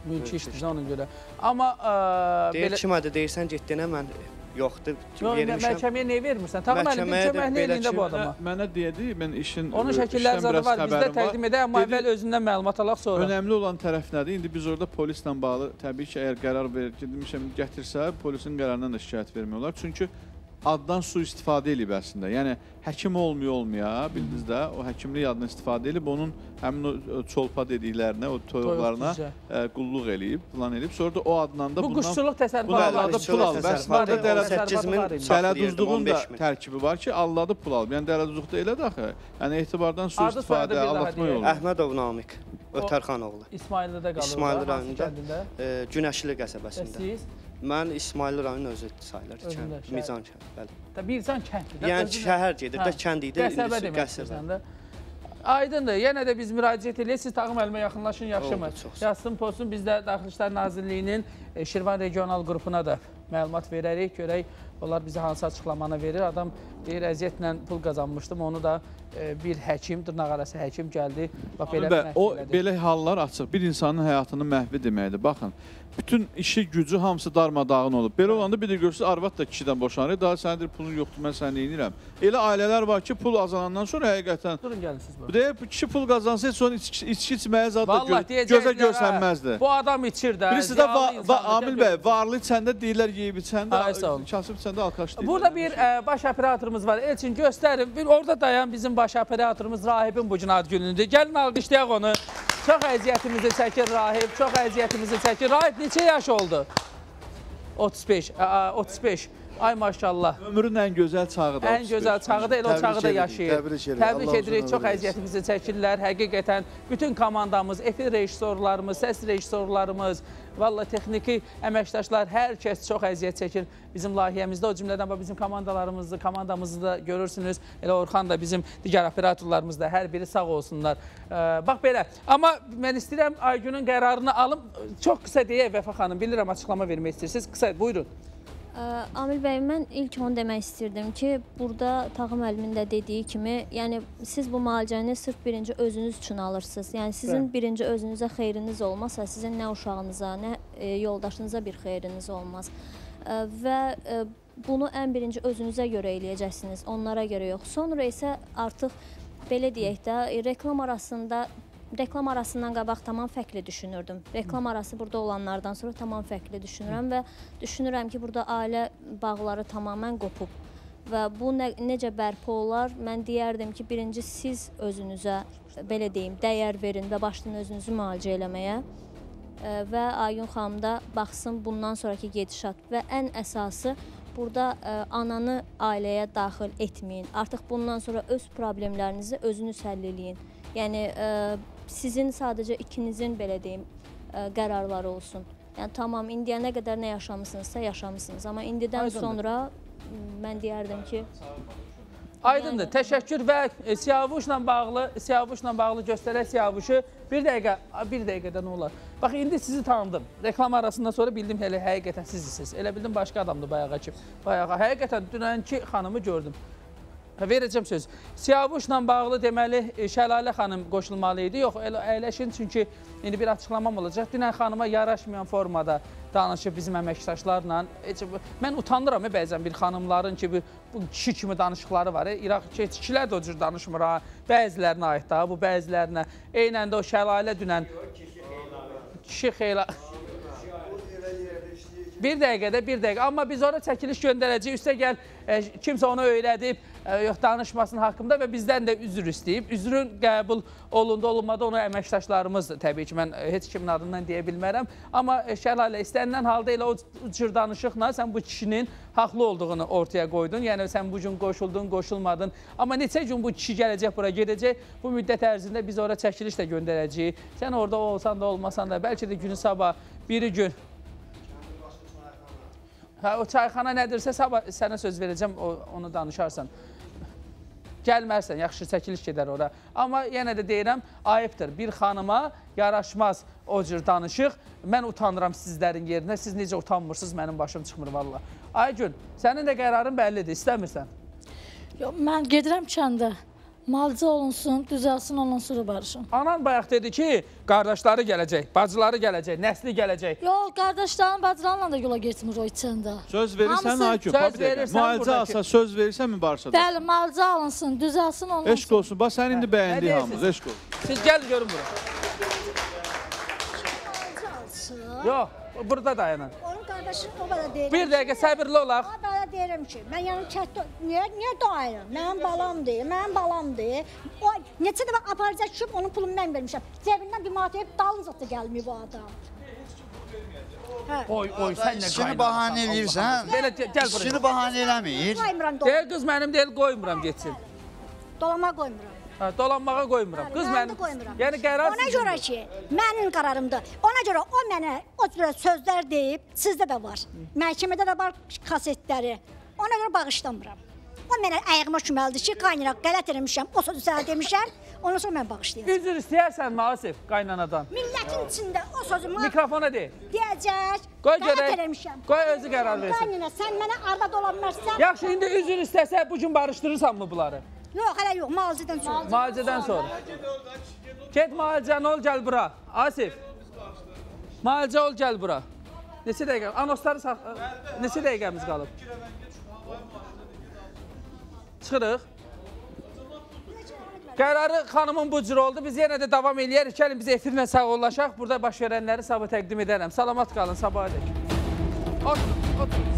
Mülki işdir ona görə. Amma deyir kimə də deyirsən getdiyinə mən yoxdur. Məhkəməyə niyə vermirsən? Tağım Əli bir kömək nə eləyində bu adama? Mənə deyədi, mən işin onun şəkilləri zadı var, bizdə təqdim edək, amma əvvəl özündən məlumat alaq sonra. Önəmli olan tərəf nədir? İndi biz orada polislə bağlı, təbii ki, əgər qərar verir, demişəm, gətirsə, polisin qərarından da şikayət vermək olar. Çünki addan su istifadə edib əslində. Yəni, həkim olmuyor olmaya, bildiniz də, o həkimlik adından istifadə edib, onun həmin o çolpa dediklərinə, o toyuqlarına qulluq eləyib, plan edib. Sonra da o adından da bu quşçuluq təsərrüfatı var. Bu alladı pul alıb. Əslində dələduzluğun da tərkibi var ki, alladı pul alıb. Yəni, dələduzluqda elədir axı. Yəni, etibardan su istifadə, allatmaq olur. Əhmədov Namiq, Ötərxan oğlu. İsmaillidə qalır. İsmail rayonunda, Günəşli qəsəbəsində. Və siz? Mən İsmail rayonun özü sayılır. Mizan kənd, bəli. Mizan kənd. Yəni şəhər gedir də, kənd idi. Qəsəbə demək istəyirsən də. Aydındır. Yenə də biz müraciət edirik. Siz Tağım əlimə yaxınlaşın, yaxşımı? Yazsın, pozsun. Biz də Daxili İşlər Nazirliyinin Şirvan regional qrupuna da məlumat verərik. Görək, onlar bizə hansı açıqlamanı verir. Adam deyir, əziyyətlə pul qazanmışdım. Onu da bir həkim, dırnaq arası həkim gəldi. O belə hallar açıq. Bir insanın həyatını məhvi deməkdir. Baxın, bütün işi, gücü hamısı darmadağın olub. Belə olanda bir də görürsünüz, arvad da kişidən boşanır. Daha sənin deyir, pulun yoxdur, mən səni neyinirəm. Elə ailələr var ki, pul azanandan sonra həqiqətən... Durun, gəlin siz bu. Deyək, bu kişi pul qazansın, sonra içki içməyə zadla gözə görsənməzdir. Bu adam içir də. Birisi də, Amil bəy, varlı içəndə deyirlər, yeyib içəndə, kasıb içəndə alkaş deyirlər. Burada bir baş operatorumuz var. Elçin, göstərin. Orada dayan bizim baş operatorumuz Rahibin bu gün ad günüdür. Gəlin, alqışlayaq onu. Çox əziyyətimizi çəkir Rahib, çox əziyyətimizi çəkir. Rahib neçə yaş oldu? otuz beş. otuz beş. Ay maşallah. Ömrün ən gözəl çağıdır. Ən gözəl çağıdır, elə o çağıda yaşayır. Təbrik edirik, çox əziyyətimizi çəkirlər. Həqiqətən bütün komandamız, efir rejissorlarımız, səs rejissorlarımız, valla texniki əməkdaşlar, hər kəs çox əziyyət çəkir bizim layihəmizdə. O cümlədən bizim komandalarımızı, komandamızı da görürsünüz. Elə Orxan da bizim digər operatorlarımız da hər biri sağ olsunlar. Bax belə. Amma mən istəyirəm Aygünün qərarını alım. Çox qısa deyək Vəfa xanım, bilirəm açıqlama vermək istəyirsiniz. Qısa, buyurun. Amil bəy, mən ilk onu demək istirdim ki, burada Tağım əlimin də dediyi kimi, yəni siz bu müalicəni sırf birinci özünüz üçün alırsınız. Yəni sizin birinci özünüzə xeyriniz olmazsa, sizin nə uşağınıza, nə yoldaşınıza bir xeyriniz olmaz. Və bunu ən birinci özünüzə görə eləyəcəksiniz, onlara görə yox. Sonra isə artıq, belə deyək də, reklam arasında Reklam arasından qabaq tamam fərqli düşünürdüm. Reklam arası burada olanlardan sonra tamam fərqli düşünürəm və düşünürəm ki, burada ailə bağları tamamən qopub. Və bu nə, necə bərpa olar? Mən deyərdim ki, birinci siz özünüzə, belə deyim, dəyər verin və başlayın özünüzü müalicə eləməyə və Aygün xanım da baxsın bundan sonraki gedişat və ən əsası burada ə, ananı ailəyə daxil etməyin. Artıq bundan sonra öz problemlərinizi özünüz həll eləyin. Yəni, ə, sizin sadəcə ikinizin, belə deyim, ə, qərarları olsun. Yəni, tamam, indiyə nə qədər nə yaşamısınızsa yaşamısınız. Amma indidən Aydındır. Sonra mən deyərdim ki... Aydındır, təşəkkür və Siyavuşla bağlı, Siyavuşla bağlı göstərək Siyavuşu bir dəqiqə, bir dəqiqədə nə olar? Bax, indi sizi tanıdım. Reklam arasından sonra bildim, hələ həqiqətən sizsiniz. Elə bildim, başqa adamdır bayağı ki. Bayağı, həqiqətən dünənki xanımı gördüm. Verəcəm söz. Siyavuşla bağlı deməli Şəlalə xanım qoşulmalı idi. Yox, əyləşin çünki indi bir açıqlamam olacaq. Dünən xanıma yaraşmayan formada danışıb bizim əməkdaşlarla. Mən utanıram bəzən bir xanımların ki, bu kişi kimi danışıqları var. İraq kişilər də o cür danışmır ha. Bəzilərinə aid daha, bu bəzilərinə. Eynən də o Şəlalə dünən kişi xeyla... Bir dəqiqədə, bir dəqiqə. Amma biz ora çəkiliş göndərəcəyik. Üstə gəl, e, kimsə onu öyrədib, e, yox, danışmasının haqqında və bizdən də üzr istəyib. Üzrün qəbul olundu, olunmadı, onu əməkdaşlarımızdır. Təbii ki, mən heç kimin adından deyə bilmərəm. Amma e, Şəlalə, istənilən halda elə o cür danışıqla sən bu kişinin haqlı olduğunu ortaya qoydun. Yəni, sən bu gün qoşuldun, qoşulmadın. Amma neçə gün bu kişi gələcək, bura gedəcək. Bu müddət ərzində biz ora çəkiliş də göndərəcəyik. Sən orada olsan da, olmasan da, bəlkə də günü sabah, biri gün... Hə, o çayxana nədirsə, sabah sənə söz verəcəm, o, onu danışarsan. Gəlmərsən, yaxşı çəkiliş gedər ora. Amma yenə də deyirəm, ayıbdır. Bir xanıma yaraşmaz o cür danışıq. Mən utanıram sizlərin yerinə. Siz necə utanmırsınız, mənim başım çıxmır valla. Aygün, sənin də qərarın bəllidir, istəmirsən? Yox, mən gedirəm kəndə. Malcı olunsun, düzəlsin, ondan sonra barışın. Anan bayaq dedi ki, qardaşları gələcək, bacıları gələcək, nəsli gələcək. Yox, qardaşların, bacılarla da yola getmir o içində. Söz verirsən, Hamısı- Hakim, Söz bir dəqiqə. verirsən Müalicə buradakı- alsa, söz verirsən mi barışacaq? Bəli, malcı alınsın, düzəlsin, ondan Eşq sonra. olsun, bax sən indi bəyəndik Nə hamımız, deyirsiniz? eşq olsun. Siz gəlin görün bura. Yox, burada dayanın. Onun qardaşı o qədər deyir. Bir dəqiqə səbirli olaq. O belə deyirəm ki, mən yəni kətdə niyə niyə dayıram? Mənim balamdır, mənim balamdır. O neçə dəfə aparacaq ki, onun pulunu mən vermişəm. Cəbindən bir manat verib dalınca da gəlmir bu adam. Hə. Oy, oy, sən nə İşini bahanə eləyirsən, Belə gəl gəl buraya. işini bahanə eləmir. Qoymuram Deyil dolama. qız mənim deyil, qoymuram getsin. Dolama qoymuram. Ha, dolanmağa qoymuram. Qız Mən də mənim. qoymuram. Yəni qərar Ona sizindir. görə ki, mənim qərarımdır. Ona görə o mənə o cür sözlər deyib, sizdə də var. Məhkəmədə də var kasetləri. Ona görə bağışlamıram. O mənə ayağıma şüməlidir ki, qaynana qələt eləmişəm, o sözü sənə demişəm, ondan sonra mən bağışlayacağam. Üzr istəyərsən Asif qaynanadan. Millətin içində o sözü mən Mikrofona de. deyəcək, Qoy qələt görək. eləmişəm. Qoy özü qərar versin. Qaynana, sən mənə arvad olanmazsan. Yaxşı, indi üzr istəsə bu gün barışdırırsanmı bunları? Yox, hələ yox, malıcıdan sonra. Müalicədən sonra. Get müalicəni ol, gəl bura. Asif. Müalicə ol, gəl bura. Neçə dəqiqə? Anosları sax... Neçə dəqiqəmiz qalıb? Çıxırıq. Qərarı xanımın bu cür oldu. Biz yenə də davam eləyərik. Gəlin biz efirlə sağollaşaq. Burada baş verənləri sabah təqdim edərəm. Salamat qalın, sabaha dək. Oturun, oturun.